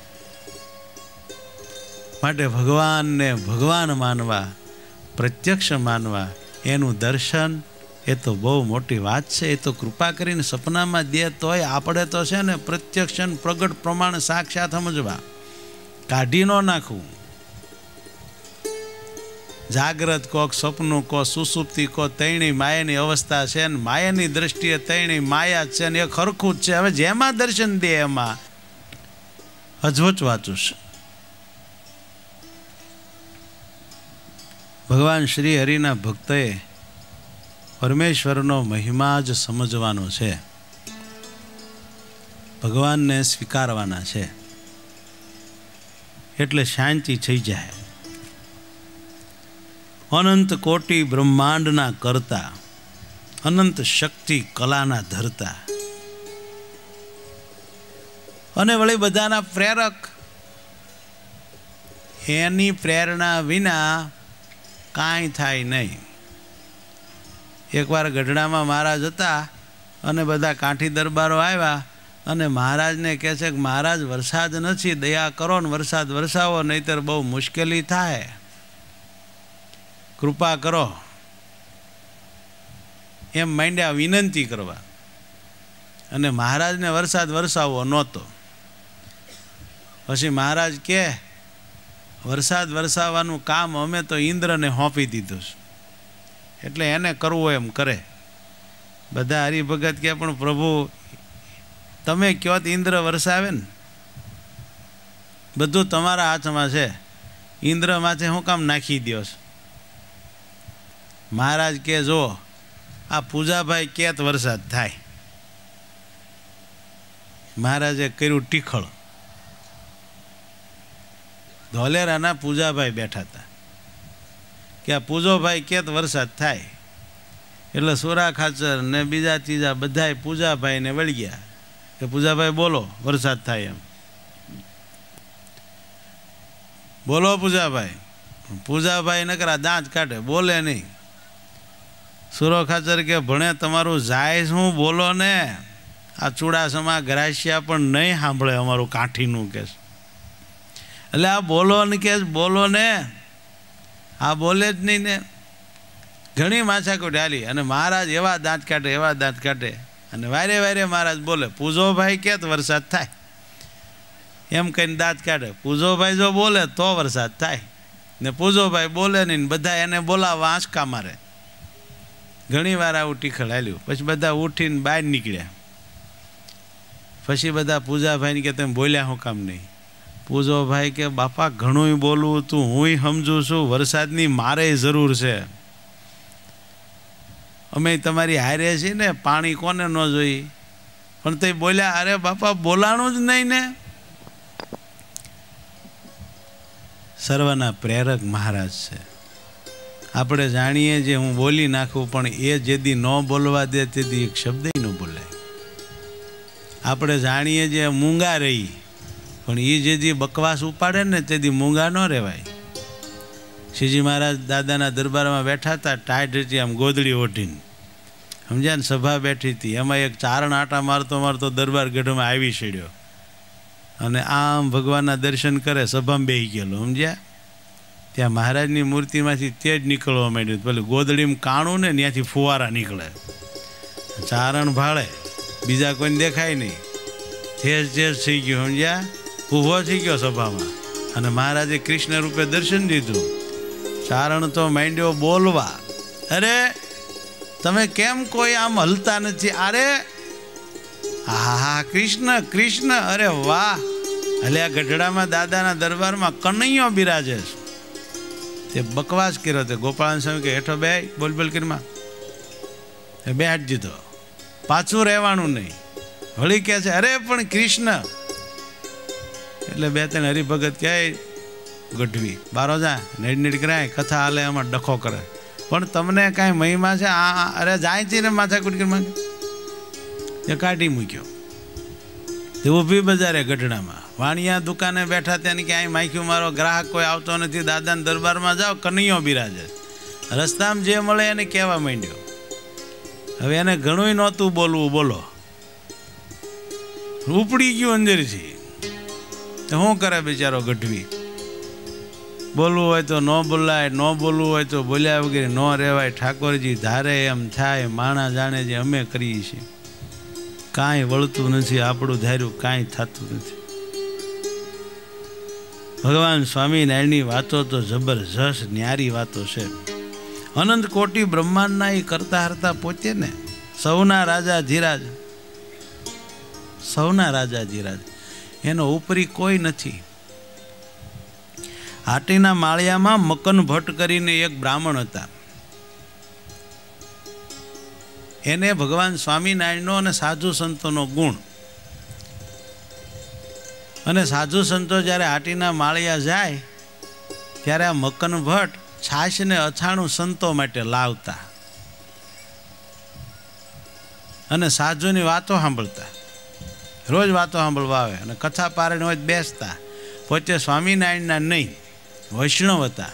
માટે ભગવાનને ભગવાન માનવા, પ્રત્યક્ષ માનવા, એનું દર્શન એ તો બહુ મોટી વાત છે. એ તો કૃપા કરીને સપનામાં દે તોય આપણે તો છે ને પ્રત્યક્ષ પ્રગટ પ્રમાણ સાક્ષાત સમજવા, કાઢી ન નાખવું. જાગ્રત કોક સપનું કો સુસુપ્તિ કો તૈણી માયાની અવસ્થા છે ને માયાની દ્રષ્ટિએ તૈણી માયા છે ને એ ખરખું જ છે. હવે જેમાં દર્શન દે એમાં અજવચ વાંચું છે. ભગવાન શ્રી હરિના ભક્તએ પરમેશ્વરનો મહિમા જ સમજવાનો છે, ભગવાનને સ્વીકારવાના છે એટલે શાંતિ થઈ જાય. અનંત કોટી બ્રહ્માંડના કરતા, અનંત શક્તિ કલાના ધરતા અને વળી બધાના પ્રેરક, એની પ્રેરણા વિના કાંઈ થાય નહીં. એકવાર ગઢડામાં મહારાજ હતા અને બધા કાઠી દરબારો આવ્યા અને મહારાજને કહે છે કે મહારાજ વરસાદ નથી, દયા કરો ને વરસાદ વરસાવો, નહીતર બહુ મુશ્કેલી થાય, કૃપા કરો. એમ માંડ્યા વિનંતી કરવા. અને મહારાજને વરસાદ વરસાવવો નહોતો. પછી મહારાજ કહે વરસાદ વરસાવવાનું કામ અમે તો ઇન્દ્રને સોંપી દીધું છે, એટલે એને કરવું એમ કરે. બધા હરિભગત કહે પણ પ્રભુ તમે કહો તો ઇન્દ્ર વરસાવે ને, બધું તમારા હાથમાં છે, ઇન્દ્ર માથે શું કામ નાખી દો છો? મહારાજ કે જો આ પૂજાભાઈ કે તો વરસાદ થાય. મહારાજે કર્યું ટીખળ. ધોલેરાના પૂજાભાઈ બેઠા હતા કે આ પૂજોભાઈ કે તો વરસાદ થાય. એટલે સોરા ખાચર ને બીજા ત્રીજા બધાય પૂજાભાઈને વળી ગયા કે પૂજાભાઈ બોલો વરસાદ થાય એમ. બોલો પૂજાભાઈ. પૂજાભાઈ નકરા દાંત કાઢે, બોલે નહીં. સુરો ખાચર કે ભણે તમારું જાય શું, બોલો ને. આ ચૂડાસમા ગ્રાસ્યા પણ નહીં સાંભળે અમારું કાઠીનું કે. એટલે આ બોલો ને કે બોલો ને, આ બોલે જ નહીં ને. ઘણી માથાકૂટ હાલી અને મહારાજ એવા દાંત કાઢે એવા દાંત કાઢે અને વારે વારે મહારાજ બોલે, પૂજો ભાઈ કે તો વરસાદ થાય, એમ કહીને દાંત કાઢે. પૂજો ભાઈ જો બોલે તો વરસાદ થાય, ને પૂજો ભાઈ બોલે નહીં, બધા એને બોલાવવા આંચકા મારે. ઘણી વાર આવું ટીખળ હાલ્યું. પછી બધા ઉઠીને બહાર નીકળ્યા. પછી બધા પૂજાભાઈને કે તમે બોલ્યા હું કામ નહીં? પૂજો ભાઈ કે બાપા ઘણું બોલવું તું, હું સમજુ છું વરસાદની મારે જરૂર છે, અમે તમારી હારે છીએ ને, પાણી કોને ન જોઈ, પણ તે બોલ્યા અરે બાપા બોલાણું જ નહીં ને. સર્વના પ્રેરક મહારાજ છે. આપણે જાણીએ જે હું બોલી નાખું, પણ એ જેદી ન બોલવા દે તેથી એક શબ્દ ન બોલાય. આપણે જાણીએ જે મૂંગા રહી, પણ એ જેદી બકવાસ ઉપાડે ને તેથી મૂંગા ન રહેવાય. શ્રીજી મહારાજ દાદાના દરબારમાં બેઠા હતા, ટાઈટ હતી આમ ગોદડી ઓઢીને, સમજ્યા ને, સભા બેઠી હતી. એમાં એક ચારણ આટા મારતો મારતો દરબાર ગઢમાં આવી ચડ્યો અને આમ ભગવાનના દર્શન કરે, સભામાં બેસી ગયેલો, સમજ્યા. ત્યાં મહારાજની મૂર્તિમાંથી તેજ નીકળવા માંડ્યું. પેલું ગોદડીમાં કાણું ને ત્યાંથી ફુવારા નીકળે. ચારણ ભાળે, બીજા કોઈને દેખાય નહીં, તેજ તેજ થઈ ગયું, સમજ્યા. ઊભો થઈ ગયો સભામાં અને મહારાજે કૃષ્ણ રૂપે દર્શન દીધું. ચારણ તો માંડ્યો બોલવા, અરે તમે કેમ કોઈ આમ હલતા નથી? અરે હા હા કૃષ્ણ કૃષ્ણ, અરે વાહ, અલ્યા ગઢડામાં દાદાના દરબારમાં કનૈયો બિરાજે છે. તે બકવાસ કર્યો તે ગોપાલ સ્વામી કે હેઠો બે બોલ બોલ કરીમાં બે હાથ દીધો, પાછું રહેવાનું નહીં. વળી કહે છે અરે પણ કૃષ્ણ. એટલે બે ત્રણ હરિભગત કહે ગઢવી બારો જા નેડ નેડ કરાય, કથા હાલે એમાં ડખો કરે, પણ તમને કાંઈ મહિમા છે? આ અરે જાય છે ને માથા કુટકીમાં એ કાઢી મૂક્યો. તે ઊભી બજારે ગઢડામાં વાણિયા દુકાને બેઠા ત્યાંની કે અહીં માખ્યું મારો ગ્રાહક કોઈ આવતો નથી, દાદાના દરબારમાં જાઓ કનૈયો બિરાજે. રસ્તામાં જે મળે એને કહેવા માંડ્યો. હવે એને ઘણું નહોતું બોલવું, બોલો ઉપડી ગયું અંદરથી. તો શું કરે બિચારો ગઢવી? બોલવું હોય તો ન બોલાય, ન બોલવું હોય તો બોલ્યા વગેરે ન રહેવાય. ઠાકોરજી ધારે એમ થાય, માણા જાણે જે અમે કરીએ છીએ. કાંઈ વળતું નથી, આપણું ધાર્યું કાંઈ થતું નથી. ભગવાન સ્વામિનારાયણની વાતો તો જબરજસ્ત ન્યારી વાતો છે. અનંત કોટી બ્રહ્માંડના એ કરતા હરતા પોતે ને, સૌના રાજા ધીરાજ, સૌના રાજા ધીરાજ, એનો ઉપરી કોઈ નથી. હાટીના માળિયામાં મકન ભટ્ટ કરીને એક બ્રાહ્મણ હતા. એને ભગવાન સ્વામિનારાયણનો અને સાધુ સંતોનો ગુણ. અને સાધુ સંતો જ્યારે હાટીના માળિયા જાય ત્યારે આ મકન ભટ્ટ છાશ ને અથાણું સંતો માટે લાવતા અને સાધુની વાતો સાંભળતા. રોજ વાતો સાંભળવા આવે અને કથા પારાયણ હોય બેસતા. પોતે સ્વામિનારાયણના નહીં, વૈષ્ણવ હતા.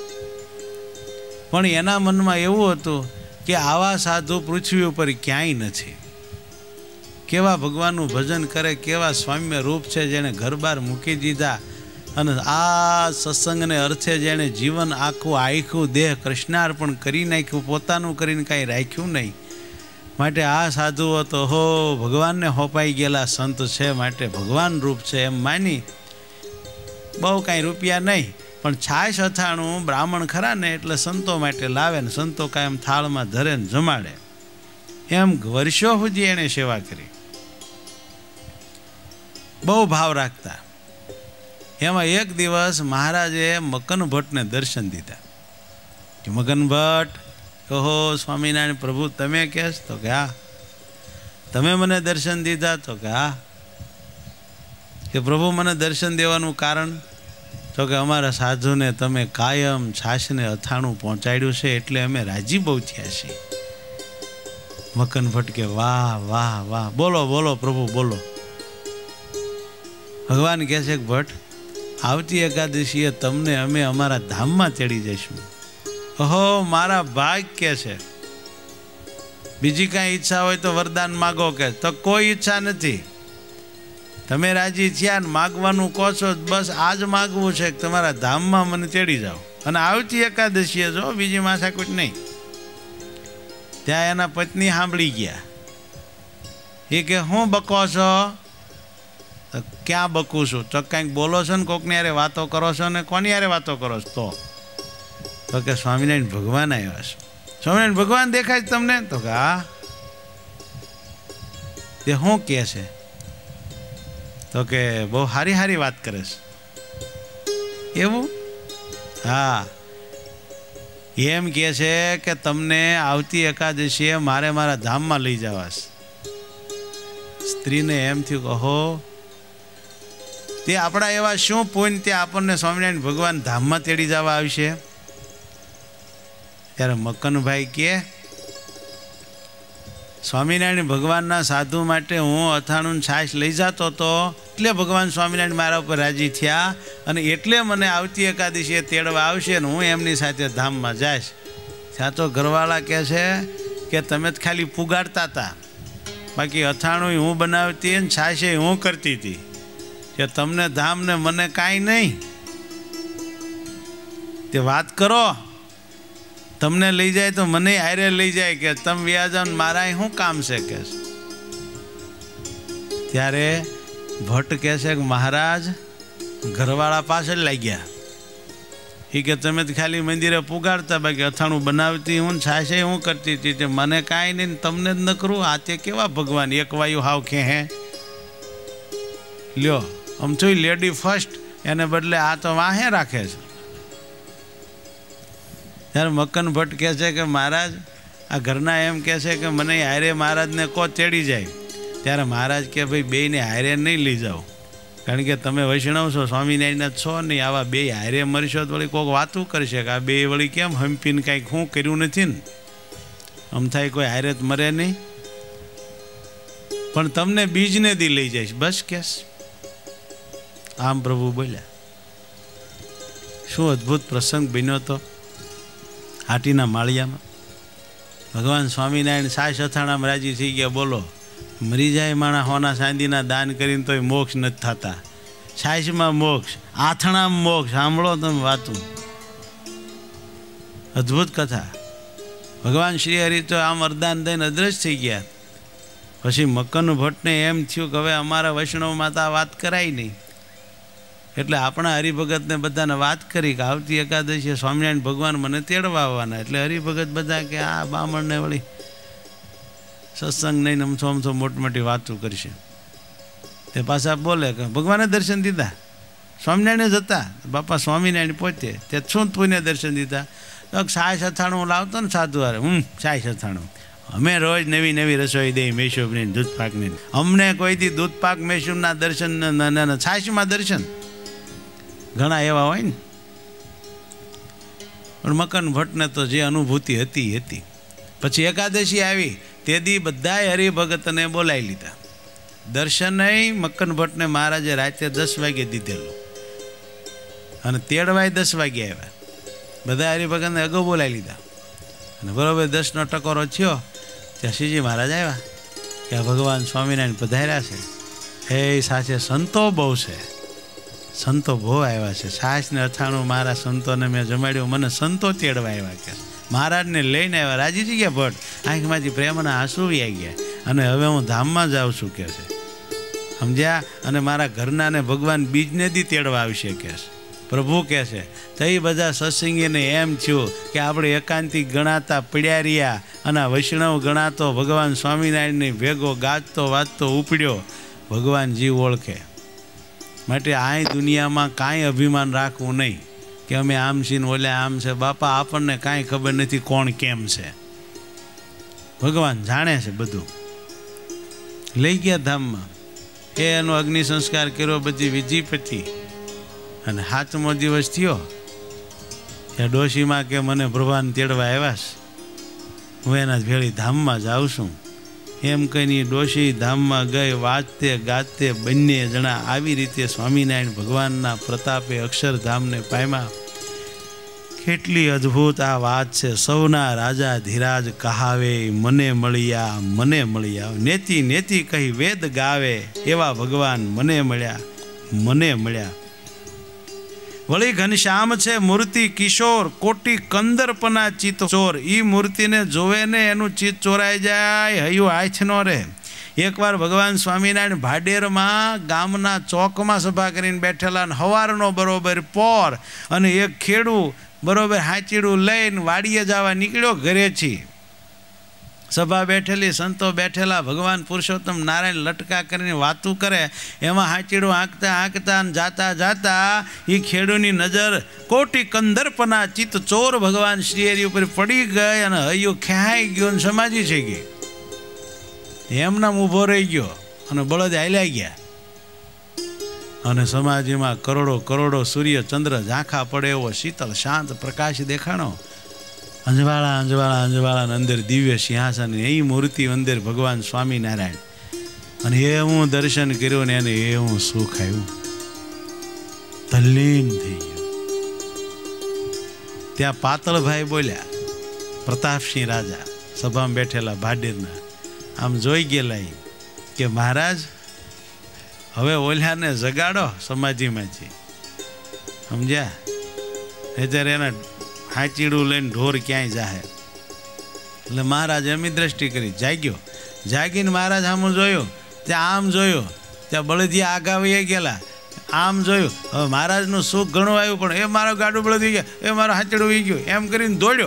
પણ એના મનમાં એવું હતું કે આવા સાધુ પૃથ્વી ઉપર ક્યાંય નથી. કેવા ભગવાનનું ભજન કરે, કેવા સ્વામ્ય રૂપ છે જેણે ઘર બાર મૂકી દીધા અને આ સત્સંગને અર્થે જેણે જીવન આખું આખું દેહ કૃષ્ણાર્પણ કરી નાખ્યું, પોતાનું કરીને કાંઈ રાખ્યું નહીં. માટે આ સાધુઓ તો હો ભગવાનને હોપાઈ ગયેલા સંત છે, માટે ભગવાન રૂપ છે એમ માની બહુ કાંઈ રૂપિયા નહીં પણ છાશ અથાણું બ્રાહ્મણ ખરા ને એટલે સંતો માટે લાવે ને સંતો કાયમ થાળમાં ધરે ને જમાડે. એમ વર્ષો સુધી એણે સેવા કરી, બહુ ભાવ રાખતા. એમાં એક દિવસ મહારાજે મકન ભટ્ટને દર્શન દીધા કે મકન ભટ્ટ કહો સ્વામિનારાયણ પ્રભુ તમે કહેશ? તો કે હા. તમે મને દર્શન દીધા? તો કે હા. કે પ્રભુ મને દર્શન દેવાનું કારણ? તો કે અમારા સાધુને તમે કાયમ છાશને અથાણું પહોંચાડ્યું છે એટલે અમે રાજી બહુ થયા છીએ. મકન ભટ્ટ કે વાહ વાહ વાહ, બોલો બોલો પ્રભુ બોલો. ભગવાન કહે છે કે ભટ્ટ આવતી એકાદશીએ તમને અમે અમારા ધામમાં તેડી જઈશું. ઓહો મારા ભાગ કે છે. બીજી કાંઈ ઈચ્છા હોય તો વરદાન માગો કે. તો કોઈ ઈચ્છા નથી, તમે રાજી થયા ને માગવાનું કહો છો, બસ આજ માગવું છે કે તમારા ધામમાં મને તેડી જાઓ અને આવતી એકાદશીએ જો, બીજી માથાકૂટ નહીં. ત્યાં એના પત્ની સાંભળી ગયા એ કે હું બકો છો? તો ક્યાં બકું છું? તો કંઈક બોલો છો ને, કોકની યારે વાતો કરો છો ને, કોની યારે વાતો કરો છો? તો તો કે સ્વામિનારાયણ ભગવાન આવ્યા છે. સ્વામિનારાયણ ભગવાન દેખાય છે તમને? તો કે હા. તે શું કહે છે? તો કે બહુ સારી સારી વાત કરે છે. એવું? હા, એમ કહે છે કે તમને આવતી એકાદશીએ મારે મારા ધામમાં લઈ જવા છે. સ્ત્રીને એમ થયું કે હો, તે આપણા એવા શું પુણ્ય તે આપણને સ્વામિનારાયણ ભગવાન ધામમાં તેડી જવા આવશે? ત્યારે મક્કનભાઈ કહે, સ્વામિનારાયણ ભગવાનના સાધુ માટે હું અથાણું છાશ લઈ જતો હતો, એટલે ભગવાન સ્વામિનારાયણ મારા ઉપર રાજી થયા અને એટલે મને આવતી એકાદશીએ તેડવા આવશે ને હું એમની સાથે ધામમાં જઈશ. ત્યાં તો ઘરવાળા કહે છે કે તમે જ ખાલી પુગાડતા હતા, બાકી અથાણું હું બનાવતી ને છાશે હું કરતી હતી, કે તમને ધામ ને મને કાંઈ નહીં. તે વાત કરો, તમને લઈ જાય તો મને હારે લઈ જાય, કે તમે વ્યા જાઓ ને મારા શું કામ છે કે. ત્યારે ભટ્ટ કહે છે કે મહારાજ ઘરવાળા પાછળ લાગ્યા. એ કે તમે તો ખાલી મંદિરે પુગાડતા, બાકી અથાણું બનાવતી હું છાશે હું કરતી હતી, તે મને કાંઈ નહીં, તમને જ ન કરું. આ તે કેવા ભગવાન, એક વાયુ હાવ કે હે લ્યો, આમ થોડી લેડી ફર્સ્ટ, એને બદલે આ તો વાહે રાખે છે. ત્યારે મક્કન ભટ્ટ કહે છે કે મહારાજ આ ઘરના એમ કહે છે કે મને હારે મહારાજને કો તેડી જાય. ત્યારે મહારાજ કે ભાઈ બેયને હારે નહીં લઈ જાઓ, કારણ કે તમે વૈષ્ણવ છો, સ્વામિનારાયણ જ છો નહીં. આવા બે હારે મરશો તો વળી કોઈક વાતું કરશે કે આ બે વળી કેમ હંપીને કાંઈક શું કર્યું નથી ને, આમ થાય કોઈ હારે જ મરે નહીં. પણ તમને બીજને દી લઈ જઈશ બસ કેસ. આમ પ્રભુ બોલ્યા. શું અદ્ભુત પ્રસંગ બન્યો તો હાટીના માળિયામાં. ભગવાન સ્વામિનારાયણ સાસ અથાણામાં રાજી થઈ ગયા. બોલો, મરી જાય માણા હોના ચાંદીના દાન કરીને તોય મોક્ષ નથી થતા. છાશમાં મોક્ષ, આથણામાં મોક્ષ. સાંભળો તમે વાતું, અદ્ભુત કથા. ભગવાન શ્રી હરિ તો આમ વરદાન દઈને અદ્રશ્ય થઈ ગયા. પછી મક્કન ભટ્ટને એમ થયું કે હવે અમારા વૈષ્ણવમાં તો આ વાત કરાય નહીં, એટલે આપણા હરિભગતને બધાને વાત કરી કે આવતી એકાદશીએ સ્વામિનારાયણ ભગવાન મને તેડવા આવવાના. એટલે હરિભગત બધા કે આ બામણને વળી સત્સંગ નહીં અમથો અમથો મોટી મોટી વાતો કરશે. તે પાછા બોલે કે ભગવાને દર્શન દીધા, સ્વામિનારાયણ જ હતા. બાપા સ્વામિનારાયણ પોતે તે શું તુને દર્શન દીધા? તો સાસ અથાણું લાવતો ને સાધુ હારે, હમ સાસ અથાણું અમે રોજ નવી નવી રસોઈ દઈ, મેસૂબની દૂધ પાકની. અમને કોઈથી દૂધ પાક મેસૂબના દર્શન, છાશમાં દર્શન ઘણા એવા હોય ને. પણ મક્કન ભટ્ટને તો જે અનુભૂતિ હતી હતી. પછી એકાદશી આવી, તે દી બધાય હરિભગતને બોલાવી લીધા. દર્શન મક્કન ભટ્ટને મહારાજે રાતે દસ વાગે દીધેલું અને તેડવાય દસ વાગે આવ્યા. બધા હરિભગતને અગાઉ બોલાવી લીધા અને બરોબર દસનો ટકોરો થયો ત્યાં શ્રીજી મહારાજ આવ્યા કે આ ભગવાન સ્વામિનારાયણ પધાર્યા છે. હે સાચે સંતો બહુ છે, સંતો બહુ આવ્યા છે. છાશ ને અથાણું મારા સંતોને મેં જમાડ્યું, મને સંતો તેડવા આવ્યા કે મહારાજને લઈને આવ્યા. રાજી થઈ ગયા ભટ્ટ, આંખમાંથી પ્રેમના આંસુ આવી ગયા. અને હવે હું ધામમાં જાઉં છું કે છે, સમજ્યા? અને મારા ઘરનાને ભગવાન બીજને દી તેડવા આવશે કે છે. પ્રભુ કહે છે તો એ બધા સત્સંગીને એમ થયું કે આપણે એકાંતિક ગણાતા પડ્યા રહ્યા અને વૈષ્ણવ ગણાતો ભગવાન સ્વામિનારાયણની ભેગો ગાજતો વાજતો ઉપડ્યો. ભગવાન જીવ ઓળખે માટે આ દુનિયામાં કાંઈ અભિમાન રાખવું નહીં કે અમે આમ છીએ ને ઓલે આમ છે. બાપા આપણને કાંઈ ખબર નથી કોણ કેમ છે, ભગવાન જાણે છે બધું. લઈ ગયા ધામમાં, એ એનો અગ્નિ સંસ્કાર કર્યો બધી વિધિપતિ. અને સાતમો દિવસ થયો ત્યાં ડોશીમાં કે મને પ્રભાને તેડવા આવ્યા છે, હું એના ભેળી ધામમાં જાઉં છું. એમ કહીને ડોશી ધામમાં ગઈ. વાજતે ગાજતે બંને જણા આવી રીતે સ્વામિનારાયણ ભગવાનના પ્રતાપે અક્ષરધામને પામ્યા. કેટલી અદ્ભુત આ વાત છે. સૌના રાજા ધીરાજ કહાવે, મને મળ્યા મને મળ્યા. નેતિ નેતિ કહી વેદ ગાવે, એવા ભગવાન મને મળ્યા મને મળ્યા. વળી ઘનશ્યામ છે મૂર્તિ કિશોર, કોટી કંદરપના ચિત્ત ચોર. ઈ મૂર્તિને જોવે ને એનું ચિત્ત ચોરાઈ જાય, હૈયું હાથ નો રે. એકવાર ભગવાન સ્વામિનારાયણ ભાડેરમાં ગામના ચોકમાં સભા કરીને બેઠેલા ને હવારનો બરોબર પોર અને એક ખેડૂ બરોબર હાંચીડું લઈને વાડીએ જવા નીકળ્યો ઘરેથી. સભા બેઠેલી, સંતો બેઠેલા, ભગવાન પુરુષોત્તમ નારાયણ લટકા કરીને વાતું કરે. એમાં હાંચીડું આંકતા આંકતા જાતા જાતા એ ખેડૂની નજર કોટી કંદર્પના ચિત્ત ચોર ભગવાન શ્રીહરિ ઉપર પડી ગઈ અને હૈયું ખેંચાઈ ગયો અને સમાજી થઈ ગઈ. એમનામ ઊભો રહી ગયો અને બળદ હાલ્યા ગયા અને સમાધિમાં કરોડો કરોડો સૂર્ય ચંદ્ર ઝાંખા પડે એવો શીતળ શાંત પ્રકાશ દેખાણો. અંજવાળા અંજવાળા અંજવાળા અંદર દિવ્ય સિંહાસન, એ મૂર્તિ અંદર ભગવાન સ્વામિનારાયણ. અને એ હું દર્શન કર્યું ને એને એ હું સુખ આવ્યું, તલ્લીન થઈ ગયું. ત્યાં પાતળભાઈ બોલ્યા, પ્રતાપસિંહ રાજા સભામાં બેઠેલા ભાડેરના, આમ જોઈ ગયેલા કે મહારાજ હવે ઓલ્યાને જગાડો સમાધિમાંથી, સમજ્યા? અત્યારે એના હાંચીડું લઈને ઢોર ક્યાંય જાહે. એટલે મહારાજ એમની દ્રષ્ટિ કરી, જાગ્યો. જાગીને મહારાજ આમ જોયું, ત્યાં આમ જોયું, ત્યાં બળદિયા આગા વહી ગયેલા, આમ જોયું. હવે મહારાજનું સુખ ઘણું આવ્યું, પણ એ મારો ગાડું બળદી ગયા, એ મારો હાંચીડું વહી ગયું, એમ કરીને દોડ્યો.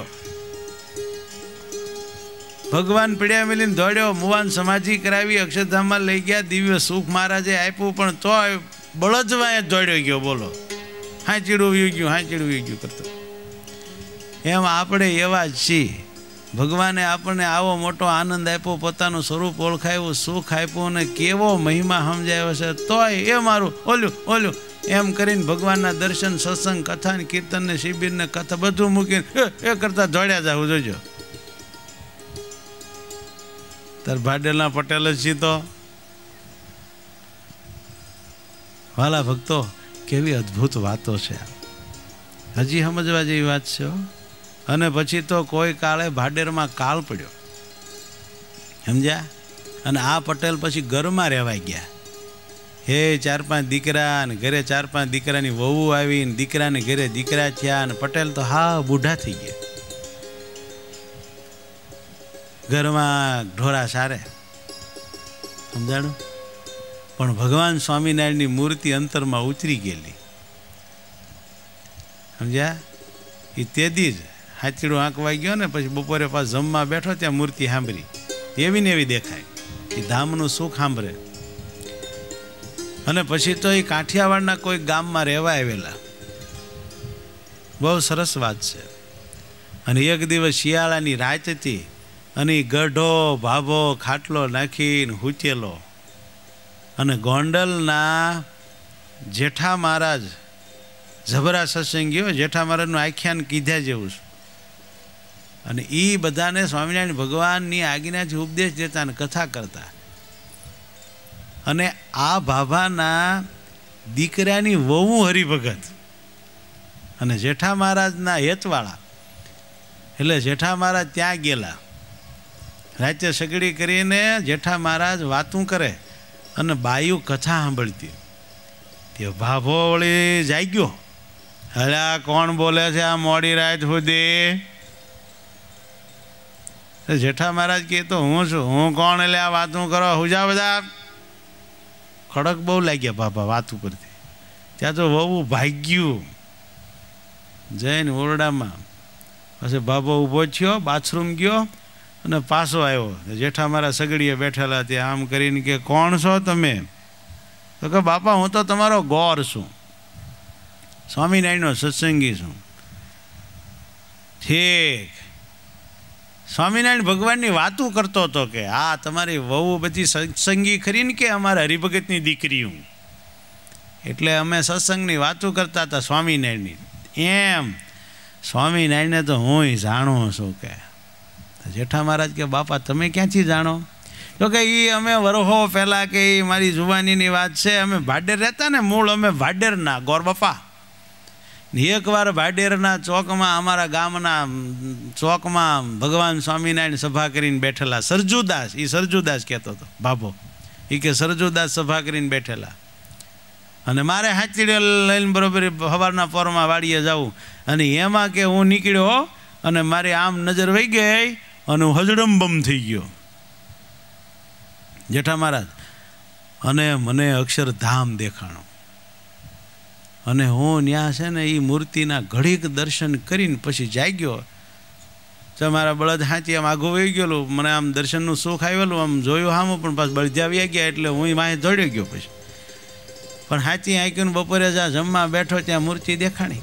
ભગવાન પીડ્યા મેલીને દોડ્યો, મુવાન સમાધિ કરાવી, અક્ષરધામમાં લઈ ગયા, દિવ્ય સુખ મહારાજે આપ્યું, પણ તો બળદવાય દોડ્યો ગયો. બોલો, હાંચીડું વી ગયું, હાંચીડું વી ગયું કરતો. એમ આપણે એવા જ છીએ. ભગવાને આપણને આવો મોટો આનંદ આપ્યો, પોતાનું સ્વરૂપ ઓળખાયું, સુખ આપ્યું અને કેવો મહિમા સમજાયો છે, તોય એ મારું ઓલ્યું ઓલ્યું એમ કરીને ભગવાનના દર્શન, સત્સંગ, કથા ને કીર્તન ને શિબિર ને કથા બધું મૂકીને એ કરતા દોડ્યા જાવ. જોજો, તાર ભાડેલના પટેલ જ છી તો. વાલા ભક્તો, કેવી અદ્ભુત વાતો છે, હજી સમજવા જેવી વાત છે. અને પછી તો કોઈ કાળે ભાડેરમાં કાળ પડ્યો, સમજ્યા? અને આ પટેલ પછી ઘરમાં રહેવાઈ ગયા. હે ચાર પાંચ દીકરા ને ઘરે ચાર પાંચ દીકરાની વહુ આવી ને દીકરાને ઘરે દીકરા થયા અને પટેલ તો હા બુઢા થઈ ગયા. ઘરમાં ઢોરા સારે, સમજાણું? પણ ભગવાન સ્વામિનારાયણની મૂર્તિ અંતરમાં ઉતરી ગયેલી, સમજ્યા? એ તેદી જ હાથીડું આંકવાઈ ગયો ને પછી બપોરે પાછ જમવા બેઠો, ત્યાં મૂર્તિ સાંભળી, એવી ને એવી દેખાય. એ ધામનું સુખ સાંભળે. અને પછી તો એ કાઠિયાવાડના કોઈ ગામમાં રહેવા આવેલા. બહુ સરસ વાત છે. અને એક દિવસ શિયાળાની રાત હતી અને ગઢો ભાભો ખાટલો નાખીને હૂચેલો અને ગોંડલના જેઠા મહારાજ જબરા સત્સંગીઓ, જેઠા મહારાજનું આખ્યાન કીધા જેવું છે. અને એ બધાને સ્વામિનારાયણ ભગવાનની આજ્ઞાથી ઉપદેશ દેતા અને કથા કરતા. અને આ ભાભાના દીકરાની વહુ હરિભગત અને જેઠા મહારાજના હેતવાળા. એટલે જેઠા મહારાજ ત્યાં ગયેલા, રાતે સગડી કરીને જેઠા મહારાજ વાતું કરે અને બાયું કથા સાંભળતી. તે ભાભો વળી જાગ્યો, હલે આ કોણ બોલે છે આ મોડી રાત સુધી? જેઠા મહારાજ કહે તો હું છું. હું કોણ? એટલે આ વાતું કરો, હુજા બધા. ખડક બહુ લાગ્યા બાપા વાત ઉપરથી. ત્યાં તો વહુ ભાગ્યું જઈને ઓરડામાં. પછી બાબો ઊભો થયો, બાથરૂમ ગયો અને પાછો આવ્યો. જેઠા મારા સગડીએ બેઠેલા ત્યાં આમ કરીને કે કોણ છો તમે? તો કે બાપા હું તો તમારો ગોર છું, સ્વામિનારાયણનો સત્સંગી છું. ઠીક, સ્વામિનારાયણ ભગવાનની વાતું કરતો હતો કે આ તમારી વહુ બધી સત્સંગી ખરી ને કે અમારા હરિભગતની દીકરીઓ? એટલે અમે સત્સંગની વાતું કરતા હતા સ્વામિનારાયણની. એમ સ્વામિનારાયણને તો હું જાણું છું. કે જેઠા મહારાજ કે બાપા તમે ક્યાંથી જાણો? તો કે એ અમે વરહો પહેલાં કે એ મારી જુવાનીની વાત છે, અમે ભાડેર રહેતા ને, મૂળ અમે ભાડેરના ગોર બાપા. એકવાર ભાડેરના ચોકમાં, અમારા ગામના ચોકમાં ભગવાન સ્વામિનારાયણ સભા કરીને બેઠેલા. સરજુદાસ, એ સરજુદાસ કહેતો હતો બાબો, એ કે સરજુદાસ સભા કરીને બેઠેલા. અને મારે હાથીડે લઈને બરોબર સવારના પોરમાં વાડીએ જાઉં. અને એમાં કે હું નીકળ્યો અને મારી આમ નજર વહી ગઈ અને હું હજડમબમ થઈ ગયો. જેઠા મહારાજ અને મને અક્ષરધામ દેખાણો અને હું ત્યાં છે ને એ મૂર્તિના ઘડીક દર્શન કરીને પછી જાગ્યો. તો મારા બળદ હાથી આમ આઘું વહી ગયેલું, મને આમ દર્શનનું સુખ આવેલું, આમ જોયું હામું, પણ પાછું બળદ્યા વ્યા ગયા એટલે હું વાંહે દોડ્યો ગયો. પછી પણ હાથી હાંક્યું બપોરે જ્યાં જમવા બેઠો ત્યાં મૂર્તિ દેખાણી.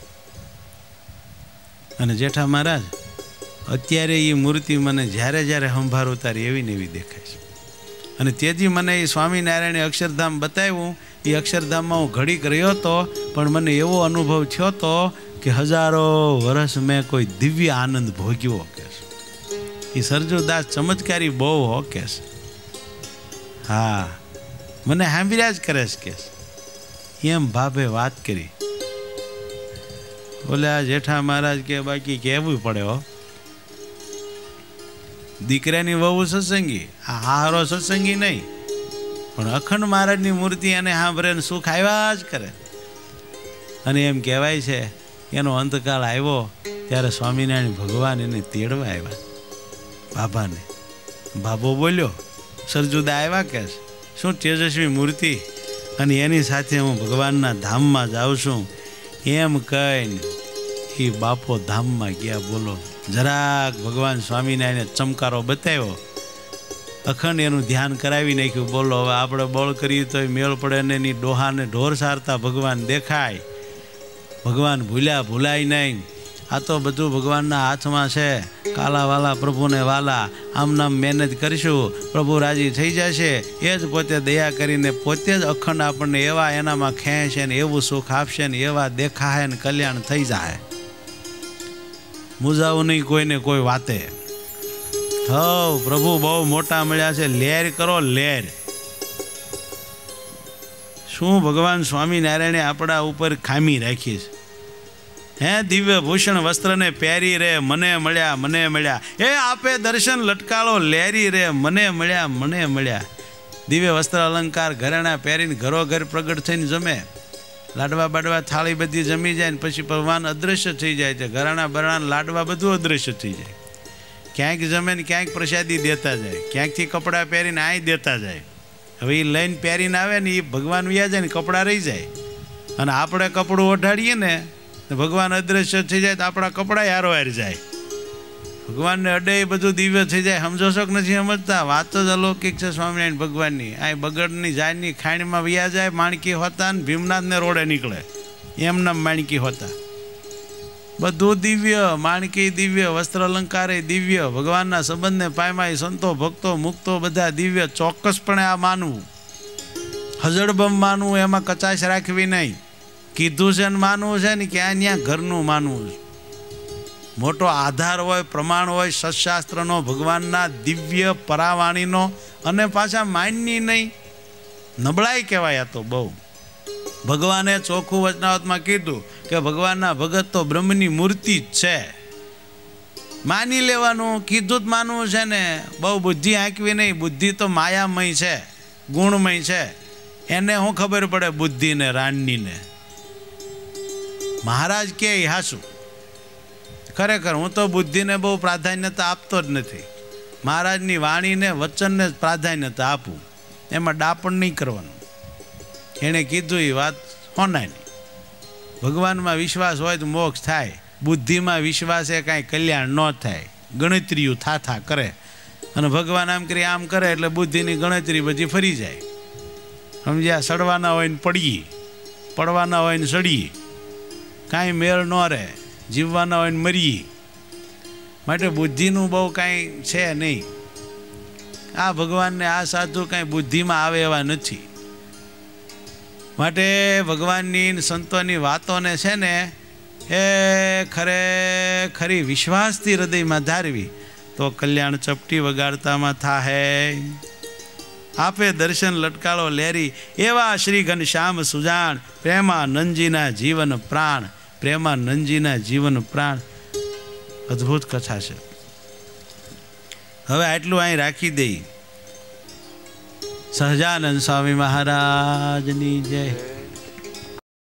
અને જેઠા મહારાજ અત્યારે એ મૂર્તિ મને જ્યારે જ્યારે સંભાળું ત્યારે એવી ને એવી દેખાય છે. અને તેથી મને એ સ્વામિનારાયણે અક્ષરધામ બતાવ્યું. એ અક્ષરધામમાં હું ઘડીક રહ્યો હતો, પણ મને એવો અનુભવ થયો હતો કે હજારો વર્ષ મેં કોઈ દિવ્ય આનંદ ભોગ્યો કે એ સરજુદાસ ચમત્કારી બહુ હો કે હા મને સાંભળ્યા જ કરે છે કે એમ ભાભે વાત કરી. બોલે આ જેઠા મહારાજ કે બાકી કહેવું પડે હો, દીકરાની વહુ સત્સંગી, આ હારો સત્સંગી નહીં, પણ અખંડ મહારાજની મૂર્તિ એને સાંભળે સુખ આવ્યા જ કરે. અને એમ કહેવાય છે એનો અંતકાળ આવ્યો ત્યારે સ્વામિનારાયણ ભગવાન એને તેડવા આવ્યા બાબાને. બાબો બોલ્યો સરજુદા આવ્યા કે શું તેજસ્વી મૂર્તિ, અને એની સાથે હું ભગવાનના ધામમાં જાઉં છું એમ કહીને એ બાપો ધામમાં ગયા. બોલો જરાક ભગવાન સ્વામિનારાયણે ચમકારો બતાવ્યો, અખંડ એનું ધ્યાન કરાવી નાખ્યું. બોલો હવે આપણે બળ કરીએ તો મેળ પડે ને એની ડોહાને ઢોર સારતા ભગવાન દેખાય. ભગવાન ભૂલ્યા ભૂલાય નહીં. આ તો બધું ભગવાનના હાથમાં છે. કાલા વાલા પ્રભુને વાલા, આમ નામ મહેનત કરીશું પ્રભુ રાજી થઈ જશે. એ જ પોતે દયા કરીને પોતે જ અખંડ આપણને એવા એનામાં ખેંચે ને એવું સુખ આપશે ને એવા દેખાય ને કલ્યાણ થઈ જાય. મૂજાવું નહીં કોઈને કોઈ વાતે. હવ પ્રભુ બહુ મોટા મળ્યા છે. લેર કરો લેર. શું ભગવાન સ્વામિનારાયણે આપણા ઉપર ખામી રાખી છે? હે દિવ્ય ભૂષણ વસ્ત્રને પહેરી રે મને મળ્યા મને મળ્યા. એ આપે દર્શન લટકાળો લેરી રે મને મળ્યા મને મળ્યા. દિવ્ય વસ્ત્ર અલંકાર ઘરેણા પહેરીને ઘરો ઘર પ્રગટ થઈને જમે. લાડવા બાડવા થાળી બધી જમી જાય ને પછી ભગવાન અદૃશ્ય થઈ જાય છે. ઘરાણા બરાણા લાડવા બધું અદૃશ્ય થઈ જાય. ક્યાંક જમે ને ક્યાંક પ્રસાદી દેતા જાય, ક્યાંકથી કપડાં પહેરીને આય દેતા જાય. હવે એ લઈને પહેરીને આવે ને એ ભગવાન વ્યા જાય ને કપડાં રહી જાય. અને આપણે કપડું ઓઢાડીએ ને ભગવાન અદૃશ્ય થઈ જાય તો આપણા કપડાં હારો હાર જાય. ભગવાનને અડે એ બધું દિવ્ય થઈ જાય. સમજો છો કે નથી સમજતા? વાત જ અલૌકિક છે સ્વામિનારાયણ ભગવાનની. આ બગડની જાયની ખાણીમાં વ્યા જાય માણકી હોતા ને ભીમનાથને રોડે નીકળે એમના માણકી હોતા. બધું દિવ્ય, માણકી દિવ્ય, વસ્ત્ર અલંકારે દિવ્ય, ભગવાનના સંબંધને પાયમાય સંતો ભક્તો મુક્તો બધા દિવ્ય. ચોક્કસપણે આ માનવું, હજડબમ માનવું, એમાં કચાશ રાખવી નહીં. કીધું છે ને માનવું છે ને ક્યાં ત્યાં ઘરનું માનવું છે. મોટો આધાર હોય, પ્રમાણ હોય સત્શાસ્ત્રનો, ભગવાનના દિવ્ય પરાવાણીનો, અને પાછા માનની નહીં. નબળાઈ કહેવાય આ તો બહુ. ભગવાને ચોખ્ખું વચનાવતમાં કીધું કે ભગવાનના ભગત તો બ્રહ્મની મૂર્તિ જ છે. માની લેવાનું, કીધું જ માનવું છે ને. બહુ બુદ્ધિ આંકવી નહીં. બુદ્ધિ તો માયામય છે, ગુણમય છે. એને શું ખબર પડે બુદ્ધિને રાણનીને? મહારાજ કે હાસું ખરેખર હું તો બુદ્ધિને બહુ પ્રાધાન્યતા આપતો જ નથી. મહારાજની વાણીને વચનને જ પ્રાધાન્યતા આપું. એમાં ડાપણ નહીં કરવાનું. એણે કીધું એ વાત હોનાય નહીં. ભગવાનમાં વિશ્વાસ હોય તો મોક્ષ થાય. બુદ્ધિમાં વિશ્વાસ એ કાંઈ કલ્યાણ ન થાય. ગણતરીઓ થા થા કરે અને ભગવાન આમ કરી આમ કરે એટલે બુદ્ધિની ગણતરી બધી ફરી જાય. સમજ્યા? સડવાના હોય ને પડીએ, પડવાના હોય ને સડીએ, કાંઈ મેળ ન રહે. જીવવાના હોય ને મરીએ. માટે બુદ્ધિનું બહુ કાંઈ છે નહીં. આ ભગવાનને આ સાધુ કાંઈ બુદ્ધિમાં આવે એવા નથી. માટે ભગવાનની સંતોની વાતોને છે ને એ ખરેખરી વિશ્વાસથી હૃદયમાં ધારવી તો કલ્યાણ ચપટી વગાડતામાં થાહે. આપે દર્શન લટકાળો લેરી એવા શ્રી ઘનશ્યામ સુજાણ, પ્રેમાનંદજીના જીવન પ્રાણ, પ્રેમાનંદજીના જીવન પ્રાણ. અદ્ભુત કથા છે. હવે આટલું અહીં રાખી દઈ. સહજાનંદ સ્વામી મહારાજની જય.